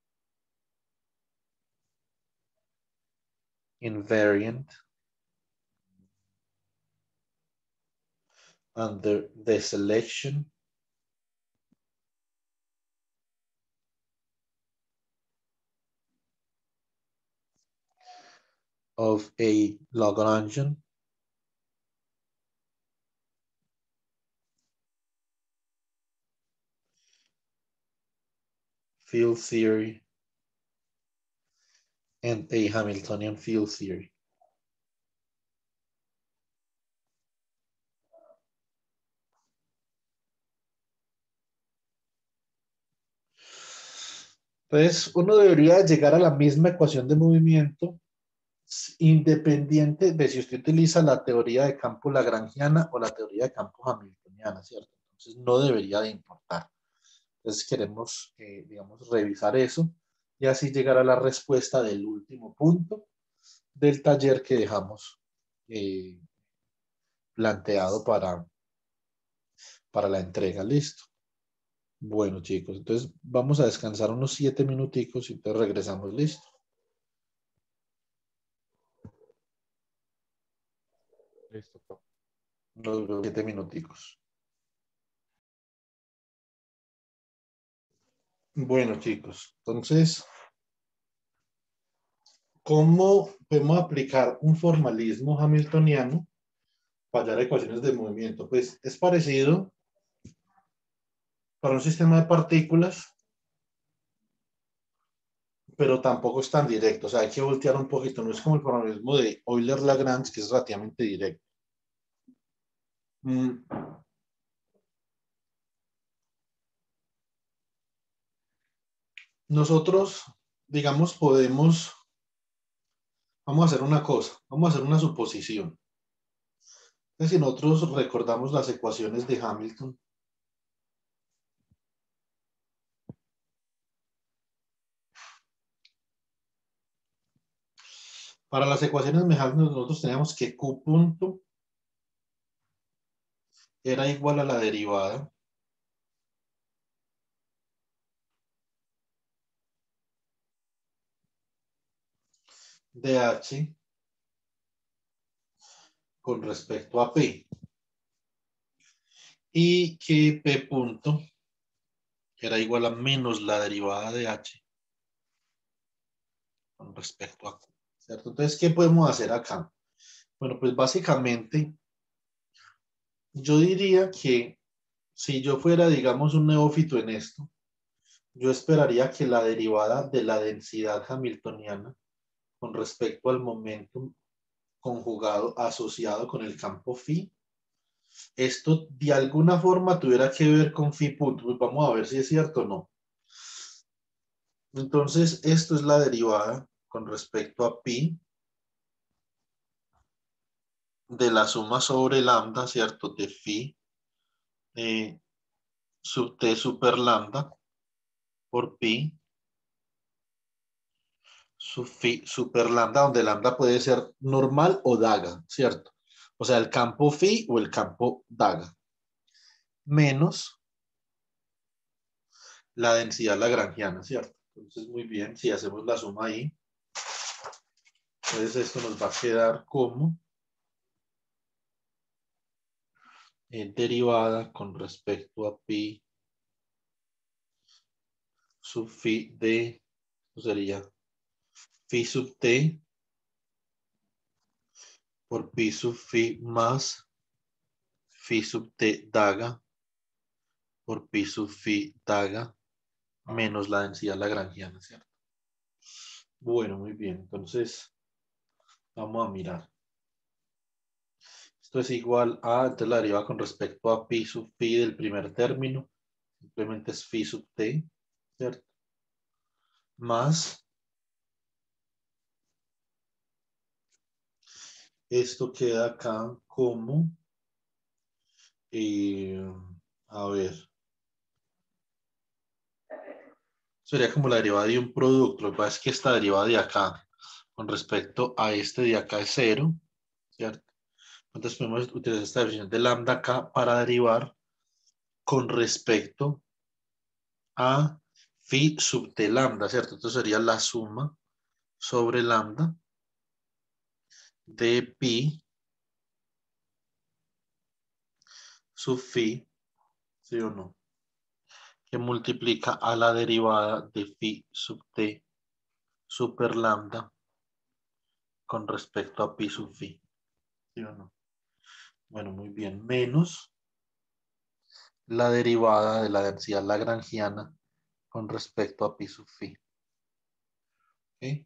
invariant under the selection of a Lagrangian field theory and a Hamiltonian field theory. Entonces, uno debería llegar a la misma ecuación de movimiento independiente de si usted utiliza la teoría de campo lagrangiana o la teoría de campo hamiltoniana, ¿cierto? Entonces, no debería de importar. Entonces, queremos, digamos, revisar eso y así llegar a la respuesta del último punto del taller que dejamos planteado para la entrega. Listo. Bueno, chicos, entonces vamos a descansar unos 7 minuticos y entonces regresamos. Listo. Listo, profe. Unos 7 minuticos. Bueno, chicos, entonces, ¿cómo podemos aplicar un formalismo hamiltoniano para hallar ecuaciones de movimiento? Pues es parecido para un sistema de partículas, pero tampoco es tan directo. O sea, hay que voltear un poquito. No es como el formalismo de Euler-Lagrange, que es relativamente directo. Nosotros, digamos, vamos a hacer una cosa, vamos a hacer una suposición. Entonces, si nosotros recordamos las ecuaciones de Hamilton, Para las ecuaciones mejadas nosotros teníamos que Q punto era igual a la derivada de H con respecto a P. Y que P punto era igual a menos la derivada de H con respecto a Q, ¿cierto? Entonces, ¿qué podemos hacer acá? Bueno, pues básicamente yo diría que si yo fuera, digamos, un neófito en esto, yo esperaría que la derivada de la densidad hamiltoniana con respecto al momentum conjugado asociado con el campo phi, esto de alguna forma tuviera que ver con phi punto. Pues vamos a ver si es cierto o no. Entonces, esto es la derivada con respecto a pi de la suma sobre lambda, ¿cierto? De phi sub t super lambda por pi sub phi super lambda, donde lambda puede ser normal o daga, ¿cierto? O sea, el campo phi o el campo daga, menos la densidad lagrangiana, ¿cierto? Entonces, muy bien, si hacemos la suma ahí, entonces esto nos va a quedar como derivada con respecto a pi sub phi de, esto sería phi sub t por pi sub phi más phi sub t daga por pi sub phi daga menos la densidad lagrangiana, ¿cierto? Bueno, muy bien. Entonces, vamos a mirar. Esto es igual a, entonces la derivada con respecto a pi sub phi del primer término, simplemente es phi sub t, ¿cierto? Más, esto queda acá como, a ver, sería como la derivada de un producto. Lo que pasa es que esta derivada de acá con respecto a este de acá es cero, ¿cierto? Entonces podemos utilizar esta definición de lambda acá para derivar con respecto a phi sub t lambda, ¿cierto? Entonces sería la suma sobre lambda de pi sub phi, ¿sí o no? Que multiplica a la derivada de phi sub t super lambda con respecto a pi sub phi, ¿sí o no? Bueno, muy bien, menos la derivada de la densidad lagrangiana con respecto a pi sub phi. ¿Ok?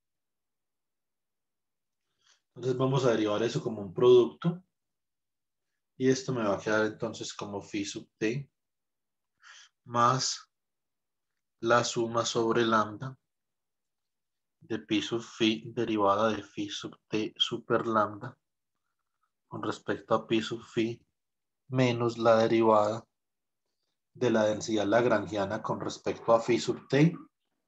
Entonces vamos a derivar eso como un producto. Y esto me va a quedar entonces como phi sub t más la suma sobre lambda de pi sub phi derivada de phi sub t super lambda con respecto a pi sub phi menos la derivada de la densidad lagrangiana con respecto a phi sub t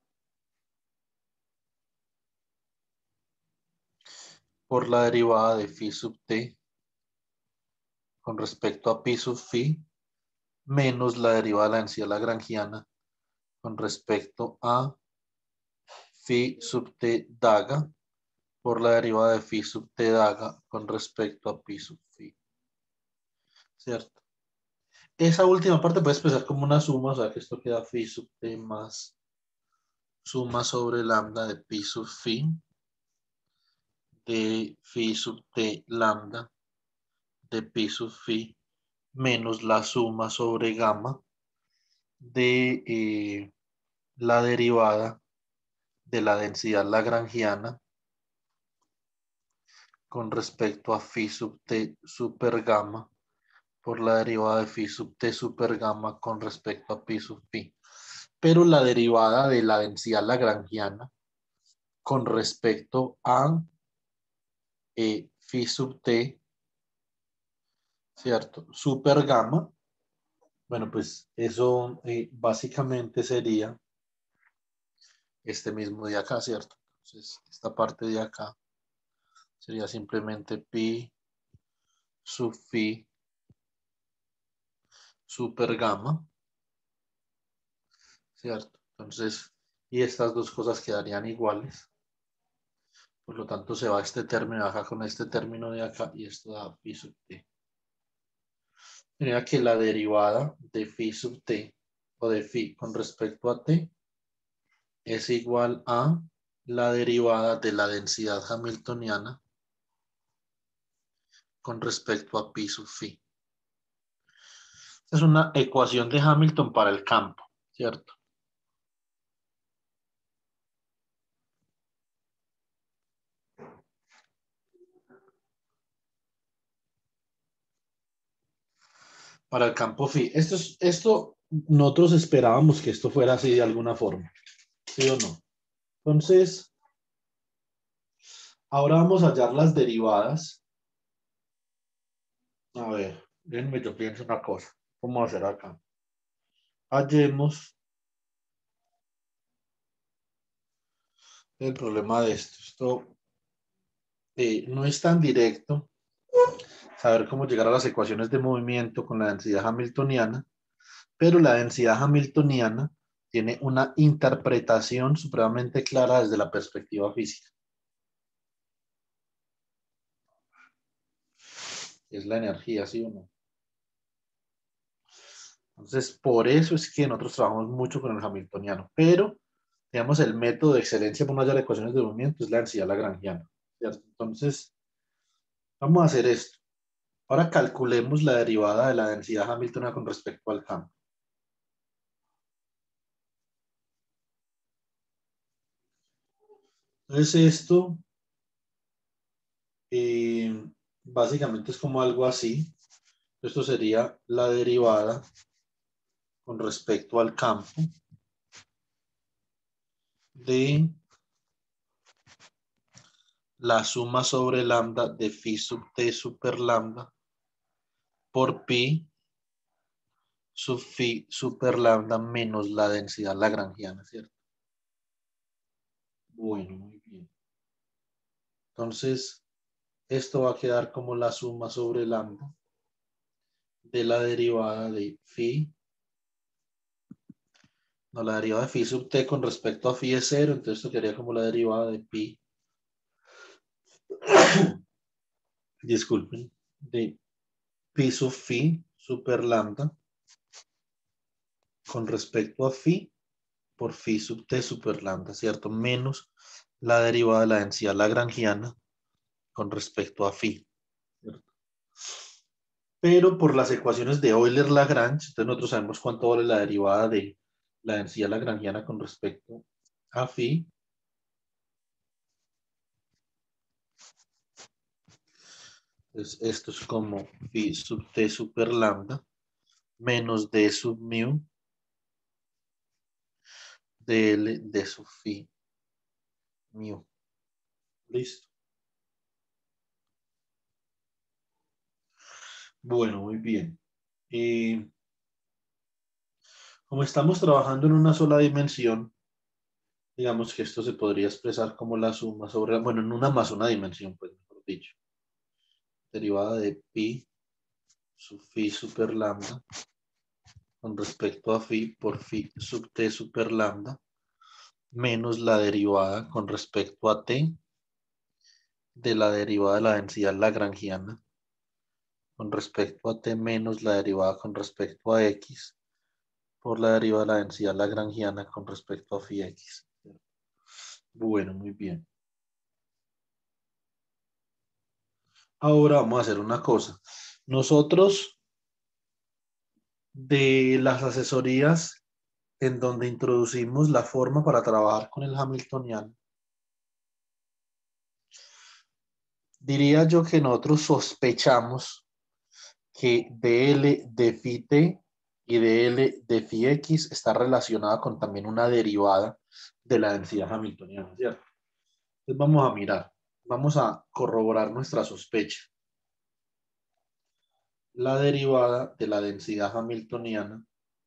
por la derivada de phi sub t con respecto a pi sub phi menos la derivada de la densidad lagrangiana con respecto a phi sub t daga por la derivada de phi sub t daga con respecto a pi sub phi, ¿cierto? Esa última parte puede expresar como una suma, o sea que esto queda phi sub t más suma sobre lambda de pi sub phi de phi sub t lambda de pi sub phi menos la suma sobre gamma de la derivada de la densidad lagrangiana con respecto a phi sub t super gamma por la derivada de phi sub t super gamma con respecto a pi sub phi. Pero la derivada de la densidad lagrangiana con respecto a phi sub t, ¿cierto? Super gamma. Bueno, pues eso básicamente sería este mismo de acá, ¿cierto? Entonces, esta parte de acá sería simplemente pi sub phi super gamma, ¿cierto? Entonces, y estas dos cosas quedarían iguales. Por lo tanto, se va este término de acá con este término de acá y esto da phi sub t. Mira que la derivada de phi sub t o de phi con respecto a t es igual a la derivada de la densidad hamiltoniana con respecto a pi sub phi. Es una ecuación de Hamilton para el campo, ¿cierto? Para el campo phi. Esto, nosotros esperábamos que esto fuera así de alguna forma, ¿sí o no? Entonces, ahora vamos a hallar las derivadas. A ver, déjenme, yo pienso una cosa. ¿Cómo hacer acá? Hallemos el problema de esto. Esto no es tan directo saber cómo llegar a las ecuaciones de movimiento con la densidad hamiltoniana, pero la densidad hamiltoniana tiene una interpretación supremamente clara desde la perspectiva física. Es la energía, ¿sí o no? Entonces, por eso es que nosotros trabajamos mucho con el hamiltoniano, pero, digamos, el método de excelencia para hallar ecuaciones de movimiento es la densidad lagrangiana, ¿cierto? Entonces, vamos a hacer esto. Ahora calculemos la derivada de la densidad hamiltoniana con respecto al campo. Entonces, esto básicamente es como algo así. Esto sería la derivada con respecto al campo de la suma sobre lambda de phi sub t super lambda por pi sub phi super lambda menos la densidad lagrangiana, ¿cierto? Bueno, muy bien. Entonces, esto va a quedar como la suma sobre lambda de la derivada de phi. No, la derivada de phi sub t con respecto a phi es 0, entonces esto quedaría como la derivada de pi. Disculpen, de pi sub phi super lambda con respecto a phi por phi sub t super lambda, ¿cierto? Menos la derivada de la densidad lagrangiana con respecto a phi, ¿cierto? Pero por las ecuaciones de Euler-Lagrange, entonces nosotros sabemos cuánto vale la derivada de la densidad lagrangiana con respecto a phi. Entonces esto es como phi sub t super lambda menos d sub mu dl d sub phi mu. Listo. Bueno, muy bien. Como estamos trabajando en una sola dimensión, digamos que esto se podría expresar como la suma sobre, bueno, en una más una dimensión, pues mejor dicho. Derivada de pi sub phi super lambda con respecto a phi por phi sub t super lambda menos la derivada con respecto a t de la derivada de la densidad lagrangiana con respecto a t menos la derivada con respecto a x por la derivada de la densidad lagrangiana con respecto a phi x. Bueno, muy bien. Ahora vamos a hacer una cosa. Nosotros de las asesorías en donde introducimos la forma para trabajar con el hamiltoniano, diría yo que nosotros sospechamos que dl de phi t y dl de phi x está relacionada con también una derivada de la densidad hamiltoniana, ¿cierto? Entonces vamos a mirar, vamos a corroborar nuestra sospecha. La derivada de la densidad hamiltoniana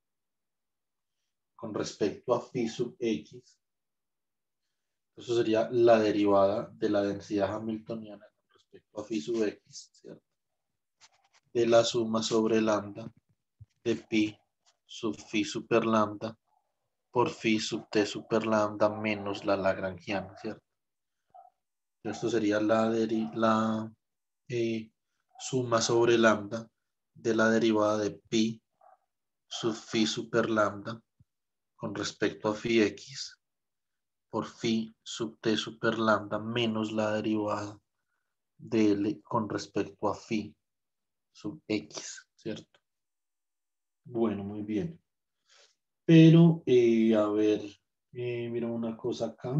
con respecto a phi sub x, eso sería la derivada de la densidad hamiltoniana con respecto a phi sub x, ¿cierto? De la suma sobre lambda de pi sub phi super lambda por phi sub t super lambda menos la lagrangiana, ¿cierto? Esto sería la suma sobre lambda de la derivada de pi sub phi super lambda con respecto a phi x por phi sub t super lambda menos la derivada de L con respecto a phi sub x, ¿cierto? Bueno, muy bien. Pero, a ver, mira una cosa acá.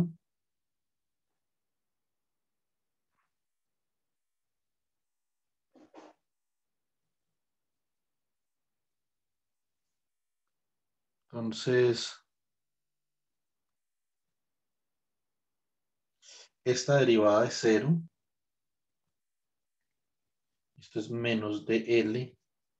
Entonces, esta derivada es 0. Esto es menos de L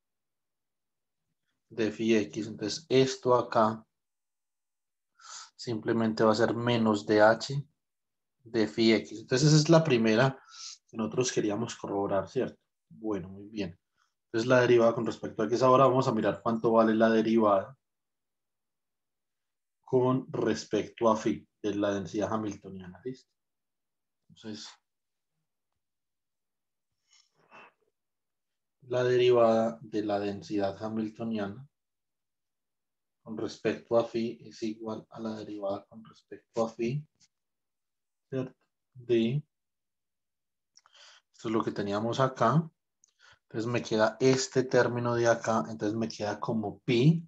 de phi x. Entonces, esto acá simplemente va a ser menos de h de phi x. Entonces, esa es la primera que nosotros queríamos corroborar, ¿cierto? Bueno, muy bien. Entonces, la derivada con respecto a x. Ahora vamos a mirar cuánto vale la derivada con respecto a phi, de la densidad hamiltoniana, ¿listo? Entonces, la derivada de la densidad hamiltoniana con respecto a phi es igual a la derivada con respecto a phi, ¿cierto? De, esto es lo que teníamos acá. Entonces me queda este término de acá, entonces me queda como pi.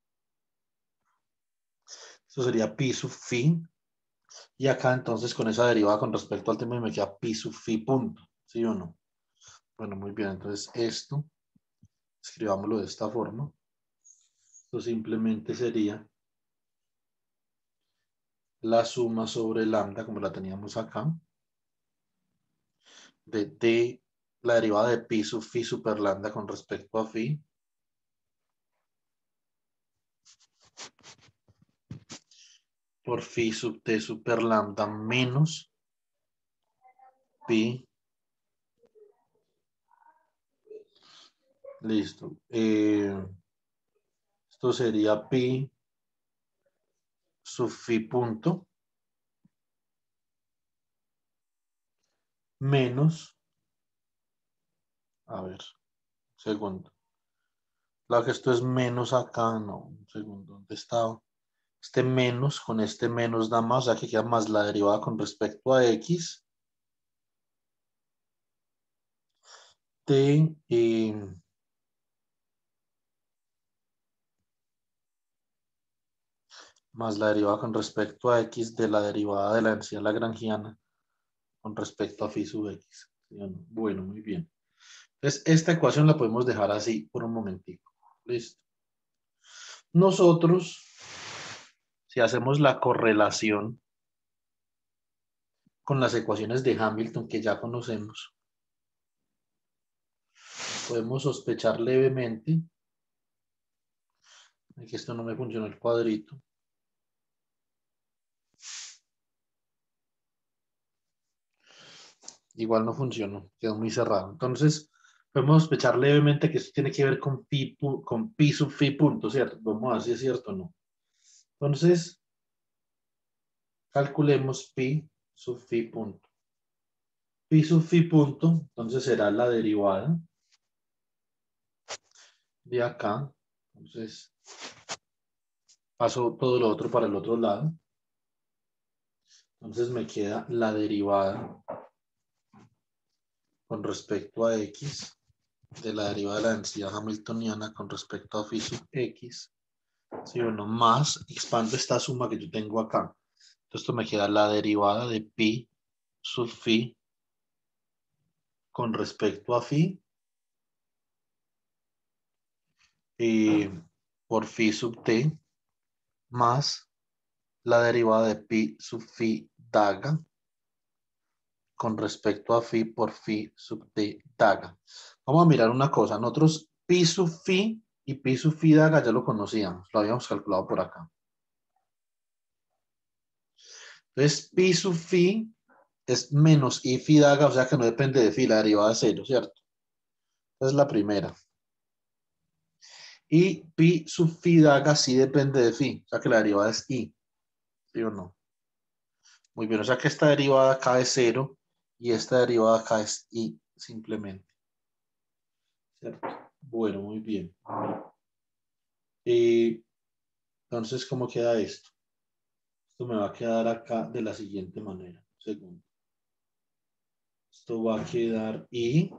Esto sería pi sub phi. Y acá entonces con esa derivada con respecto al término me queda pi sub phi punto. ¿Sí o no? Bueno, muy bien. Entonces esto, escribámoslo de esta forma. Esto simplemente sería la suma sobre lambda, como la teníamos acá, de la derivada de pi sub phi super lambda con respecto a phi. Por phi sub t super lambda menos pi. Listo. Esto sería pi sub phi punto menos, a ver, segundo. Claro que esto es menos acá, no, un segundo, ¿dónde estaba? Este menos, con este menos da más, o sea que queda más la derivada con respecto a x de más la derivada con respecto a x de la derivada de la densidad lagrangiana con respecto a phi sub x. ¿Sí o no? Bueno, muy bien. Entonces, esta ecuación la podemos dejar así por un momentico. Listo. Nosotros, si hacemos la correlación con las ecuaciones de Hamilton que ya conocemos, podemos sospechar levemente de que esto no me funcionó el cuadrito. Igual no funcionó, quedó muy cerrado. Entonces, podemos sospechar levemente que esto tiene que ver con pi sub phi punto, ¿cierto? Vamos a ver si es cierto o no. Entonces, calculemos pi sub phi punto. Pi sub phi punto, entonces será la derivada de acá. Entonces, paso todo lo otro para el otro lado. Entonces me queda la derivada con respecto a x de la derivada de la densidad hamiltoniana con respecto a phi sub x, ¿sí o no? Más, expando esta suma que yo tengo acá. Entonces esto me queda la derivada de pi sub phi con respecto a phi por phi sub t más la derivada de pi sub phi daga con respecto a phi por phi sub t daga. Vamos a mirar una cosa. Nosotros pi sub phi y pi sub phi daga ya lo conocíamos. Lo habíamos calculado por acá. Entonces pi sub phi es menos I phi daga, o sea que no depende de phi, la derivada es 0, ¿cierto? Esa es la primera. Y pi sub phi daga sí depende de phi, o sea que la derivada es I, ¿sí o no? Muy bien, o sea que esta derivada acá es 0 y esta derivada acá es I simplemente, ¿cierto? Bueno, muy bien. Entonces, ¿cómo queda esto? Esto me va a quedar acá de la siguiente manera. Segundo. Esto va a quedar I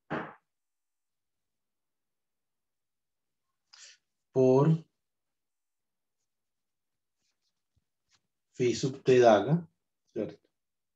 por phi sub t daga, ¿cierto?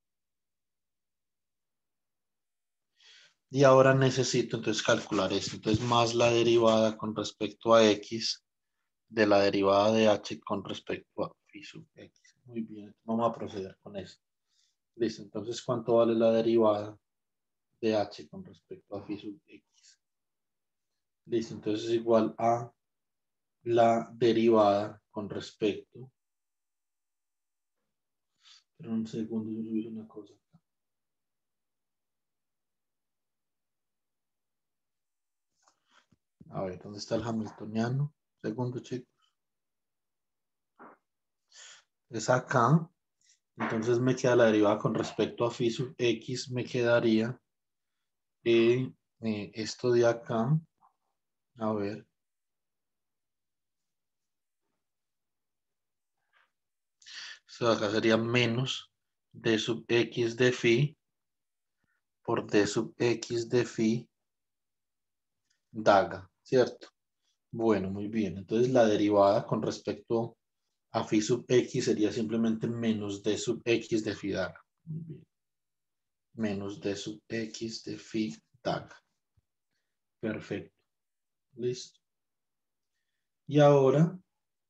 Y ahora necesito entonces calcular esto. Entonces, más la derivada con respecto a x de la derivada de h con respecto a phi sub x. Muy bien, vamos a proceder con esto. Listo, entonces, ¿cuánto vale la derivada de h con respecto a phi sub x? Listo, entonces es igual a la derivada con respecto. Pero un segundo, yo subir una cosa acá. A ver, ¿dónde está el hamiltoniano? Segundo, chicos. Es acá. Entonces me queda la derivada con respecto a phi sub x, me quedaría esto de acá. A ver. Esto de acá sería menos d sub x de phi por d sub x de phi daga, ¿cierto? Bueno, muy bien. Entonces la derivada con respecto a phi sub x sería simplemente menos d sub x de phi daga. Muy bien. Menos d sub x de phi daga. Perfecto. Listo. Y ahora,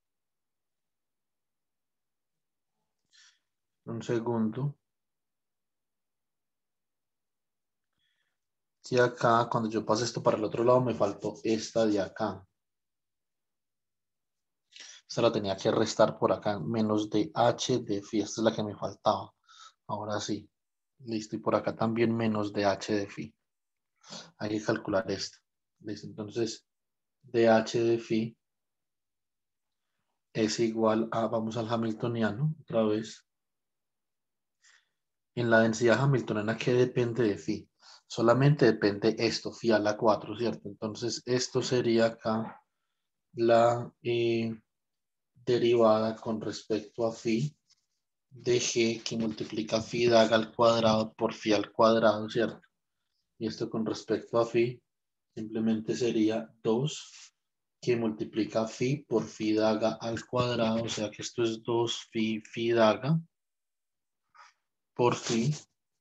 un segundo. Si acá, cuando yo pase esto para el otro lado, me faltó esta de acá. Esta la tenía que restar por acá, menos de h de phi. Esta es la que me faltaba. Ahora sí. Listo. Y por acá también menos de h de phi. Hay que calcular esto. Listo. Entonces, dh de phi es igual a, vamos al hamiltoniano, otra vez. En la densidad hamiltoniana, ¿qué depende de phi? Solamente depende esto, phi a la 4, ¿cierto? Entonces, esto sería acá la derivada con respecto a phi de g que multiplica phi daga al cuadrado por phi al cuadrado, ¿cierto? Y esto con respecto a phi simplemente sería 2 que multiplica phi por phi daga al cuadrado, o sea que esto es 2 phi daga por phi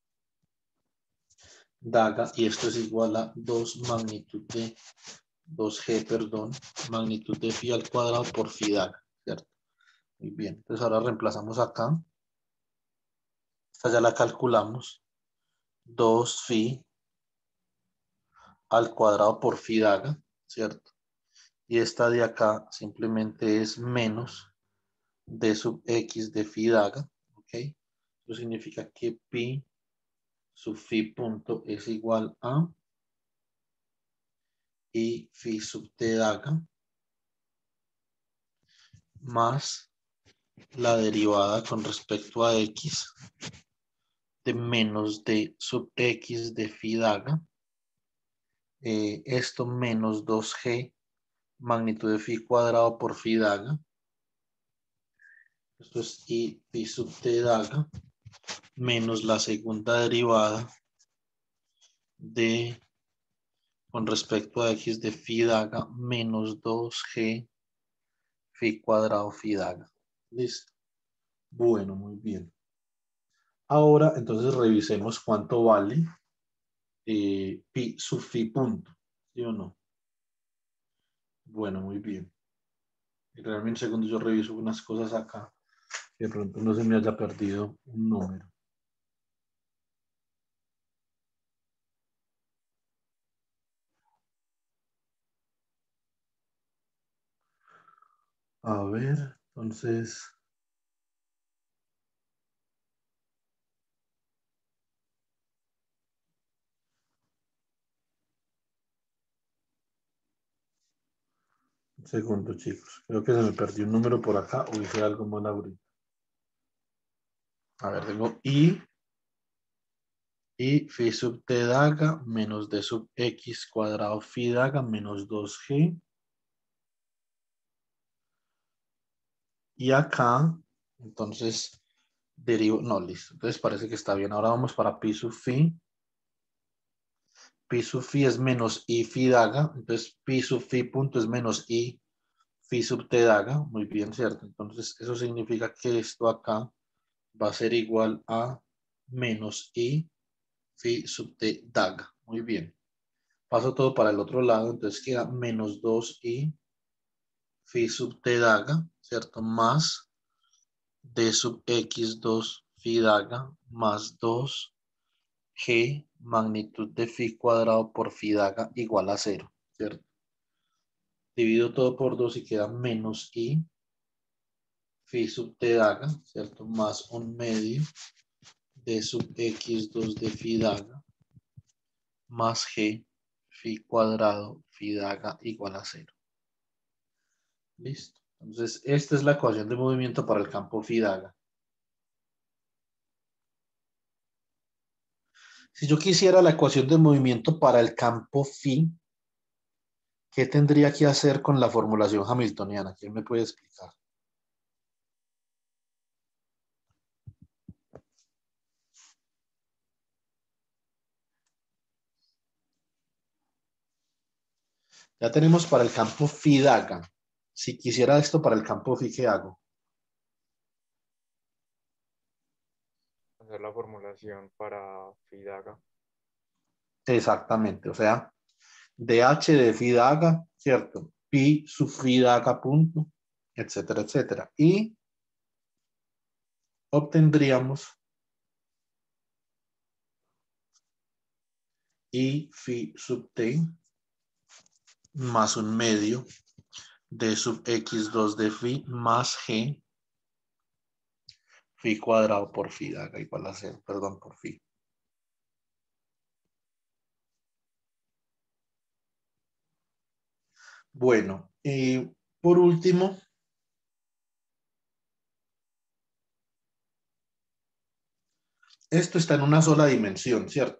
daga, y esto es igual a 2 magnitud de 2g, perdón, magnitud de phi al cuadrado por phi daga, ¿cierto? Muy bien, entonces ahora reemplazamos acá. Esta ya la calculamos. 2 phi al cuadrado por phi daga, ¿cierto? Y esta de acá simplemente es menos d sub x de phi daga, ¿ok? Eso significa que pi sub phi punto es igual a y phi sub t daga más la derivada con respecto a x de menos d sub x de phi daga. Esto menos 2g magnitud de phi cuadrado por phi daga. Esto es i phi sub t daga menos la segunda derivada de con respecto a x de phi daga menos 2g phi cuadrado phi daga. Listo. Bueno, muy bien. Ahora entonces revisemos cuánto vale pi sub phi punto. ¿Sí o no? Bueno, muy bien. Y realmente un segundo yo reviso unas cosas acá. Que de pronto no se me haya perdido un número. A ver, entonces. segundo, chicos. Creo que se me perdió un número por acá o hice algo mal ahorita. A ver, tengo y phi sub t daga menos d sub x cuadrado phi daga menos 2g. Y acá, entonces, derivo, no, listo. Entonces parece que está bien. Ahora vamos para pi sub phi. Pi sub phi es menos i phi daga. Entonces, pi sub phi punto es menos i phi sub t daga. Muy bien, ¿cierto? Entonces, eso significa que esto acá va a ser igual a menos i phi sub t daga. Muy bien. Paso todo para el otro lado. Entonces, queda menos 2i phi sub t daga, ¿cierto? Más d sub x2 phi daga más 2g magnitud de phi cuadrado por phi daga igual a 0, ¿cierto? Divido todo por 2 y queda menos i phi sub t daga, ¿cierto? Más 1/2 d sub x2 de phi daga más g phi cuadrado phi daga igual a 0. Listo. Entonces, esta es la ecuación de movimiento para el campo phi daga. Si yo quisiera la ecuación de movimiento para el campo phi, ¿qué tendría que hacer con la formulación hamiltoniana? ¿Quién me puede explicar? Ya tenemos para el campo phi daga. Si quisiera esto para el campo phi, ¿qué hago? Hacer la formulación para phi daga. Exactamente, o sea, dh de phi daga, ¿cierto? Pi sub phi daga punto, etcétera, etcétera. Y obtendríamos i phi sub t más 1/2 de sub x2 de phi más g phi cuadrado por phi daga igual a 0, perdón, por phi. Bueno, por último, esto está en una sola dimensión, ¿cierto?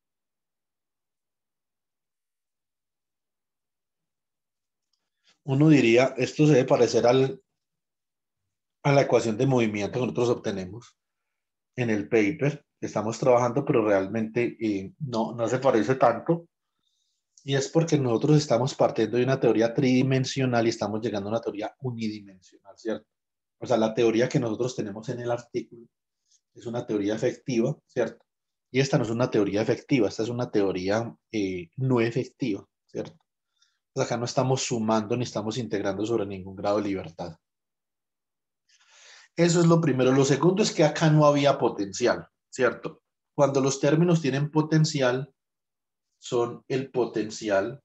Uno diría, esto se debe parecer a la ecuación de movimiento que nosotros obtenemos en el paper que estamos trabajando, pero realmente no se parece tanto. Y es porque nosotros estamos partiendo de una teoría tridimensional y estamos llegando a una teoría unidimensional, ¿cierto? O sea, la teoría que nosotros tenemos en el artículo es una teoría efectiva, ¿cierto? Y esta no es una teoría efectiva, esta es una teoría no efectiva, ¿cierto? Pues acá no estamos sumando ni estamos integrando sobre ningún grado de libertad. Eso es lo primero. Lo segundo es que acá no había potencial, ¿cierto? Cuando los términos tienen potencial, son el potencial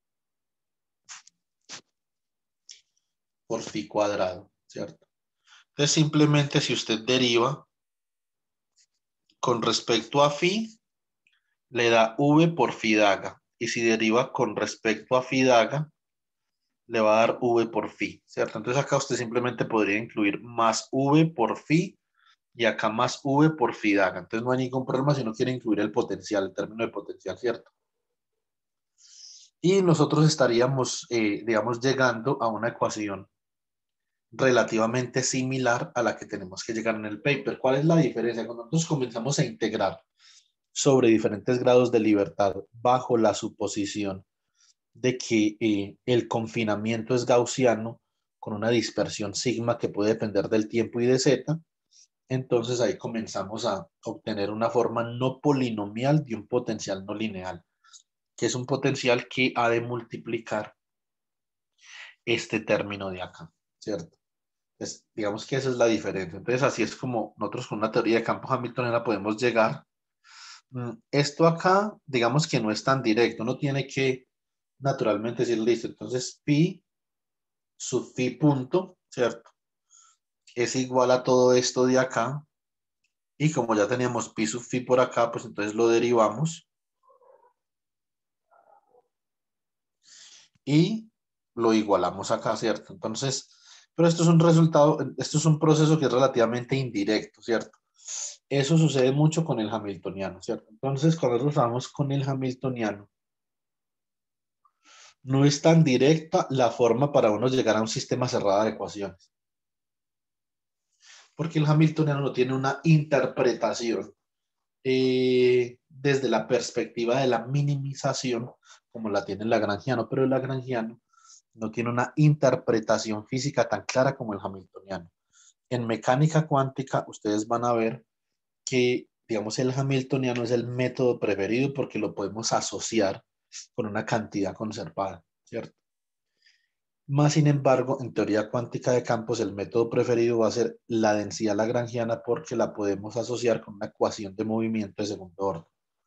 por phi cuadrado, ¿cierto? Entonces simplemente si usted deriva con respecto a phi, le da v por phi daga. Y si deriva con respecto a phi daga, le va a dar v por phi, ¿cierto? Entonces acá usted simplemente podría incluir más v por phi y acá más v por phi daga. Entonces no hay ningún problema si no quiere incluir el potencial, el término de potencial, ¿cierto? Y nosotros estaríamos, digamos, llegando a una ecuación relativamente similar a la que tenemos que llegar en el paper. ¿Cuál es la diferencia? Cuando nosotros comenzamos a integrar sobre diferentes grados de libertad bajo la suposición de que el confinamiento es gaussiano con una dispersión sigma que puede depender del tiempo y de z, entonces ahí comenzamos a obtener una forma no polinomial de un potencial no lineal, que es un potencial que ha de multiplicar este término de acá, ¿cierto? Entonces, digamos que esa es la diferencia. Entonces, así es como nosotros con una teoría de campo hamiltoniana podemos llegar. Esto acá, digamos que no es tan directo, no tiene que naturalmente decir listo. Entonces, pi sub phi punto, ¿cierto? Es igual a todo esto de acá. Y como ya teníamos pi sub phi por acá, pues entonces lo derivamos. Y lo igualamos acá, ¿cierto? Entonces, pero esto es un resultado, esto es un proceso que es relativamente indirecto, ¿cierto? Eso sucede mucho con el hamiltoniano, ¿cierto? Entonces, cuando nosotros vamos con el hamiltoniano, no es tan directa la forma para uno llegar a un sistema cerrado de ecuaciones. Porque el hamiltoniano no tiene una interpretación desde la perspectiva de la minimización, como la tiene el lagrangiano, pero el lagrangiano no tiene una interpretación física tan clara como el hamiltoniano. En mecánica cuántica, ustedes van a ver que, digamos, el hamiltoniano es el método preferido porque lo podemos asociar con una cantidad conservada, ¿cierto? Más sin embargo, en teoría cuántica de campos, el método preferido va a ser la densidad lagrangiana porque la podemos asociar con una ecuación de movimiento de segundo orden.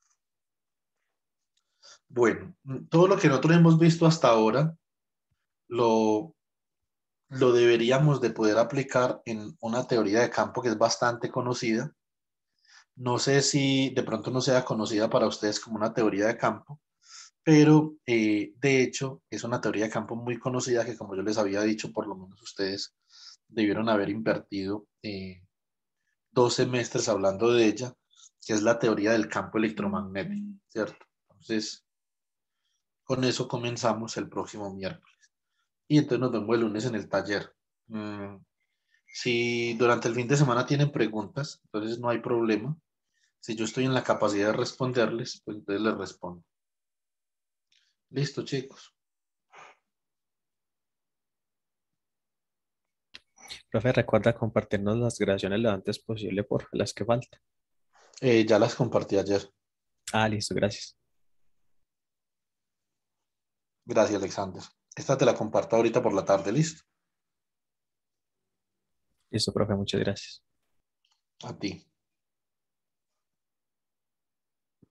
Bueno, todo lo que nosotros hemos visto hasta ahora lo deberíamos de poder aplicar en una teoría de campo que es bastante conocida. No sé si de pronto no sea conocida para ustedes como una teoría de campo, pero de hecho es una teoría de campo muy conocida que, como yo les había dicho, por lo menos ustedes debieron haber invertido 2 semestres hablando de ella, que es la teoría del campo electromagnético, ¿cierto? Entonces, con eso comenzamos el próximo miércoles. Y entonces nos vemos el lunes en el taller. Si durante el fin de semana tienen preguntas, entonces no hay problema. Si yo estoy en la capacidad de responderles, pues entonces les respondo. Listo, chicos. Profe, recuerda compartirnos las grabaciones lo antes posible por las que faltan. Ya las compartí ayer. Ah, listo, gracias. Gracias, Alexander. Esta te la comparto ahorita por la tarde, ¿listo? Listo, profe, muchas gracias. A ti.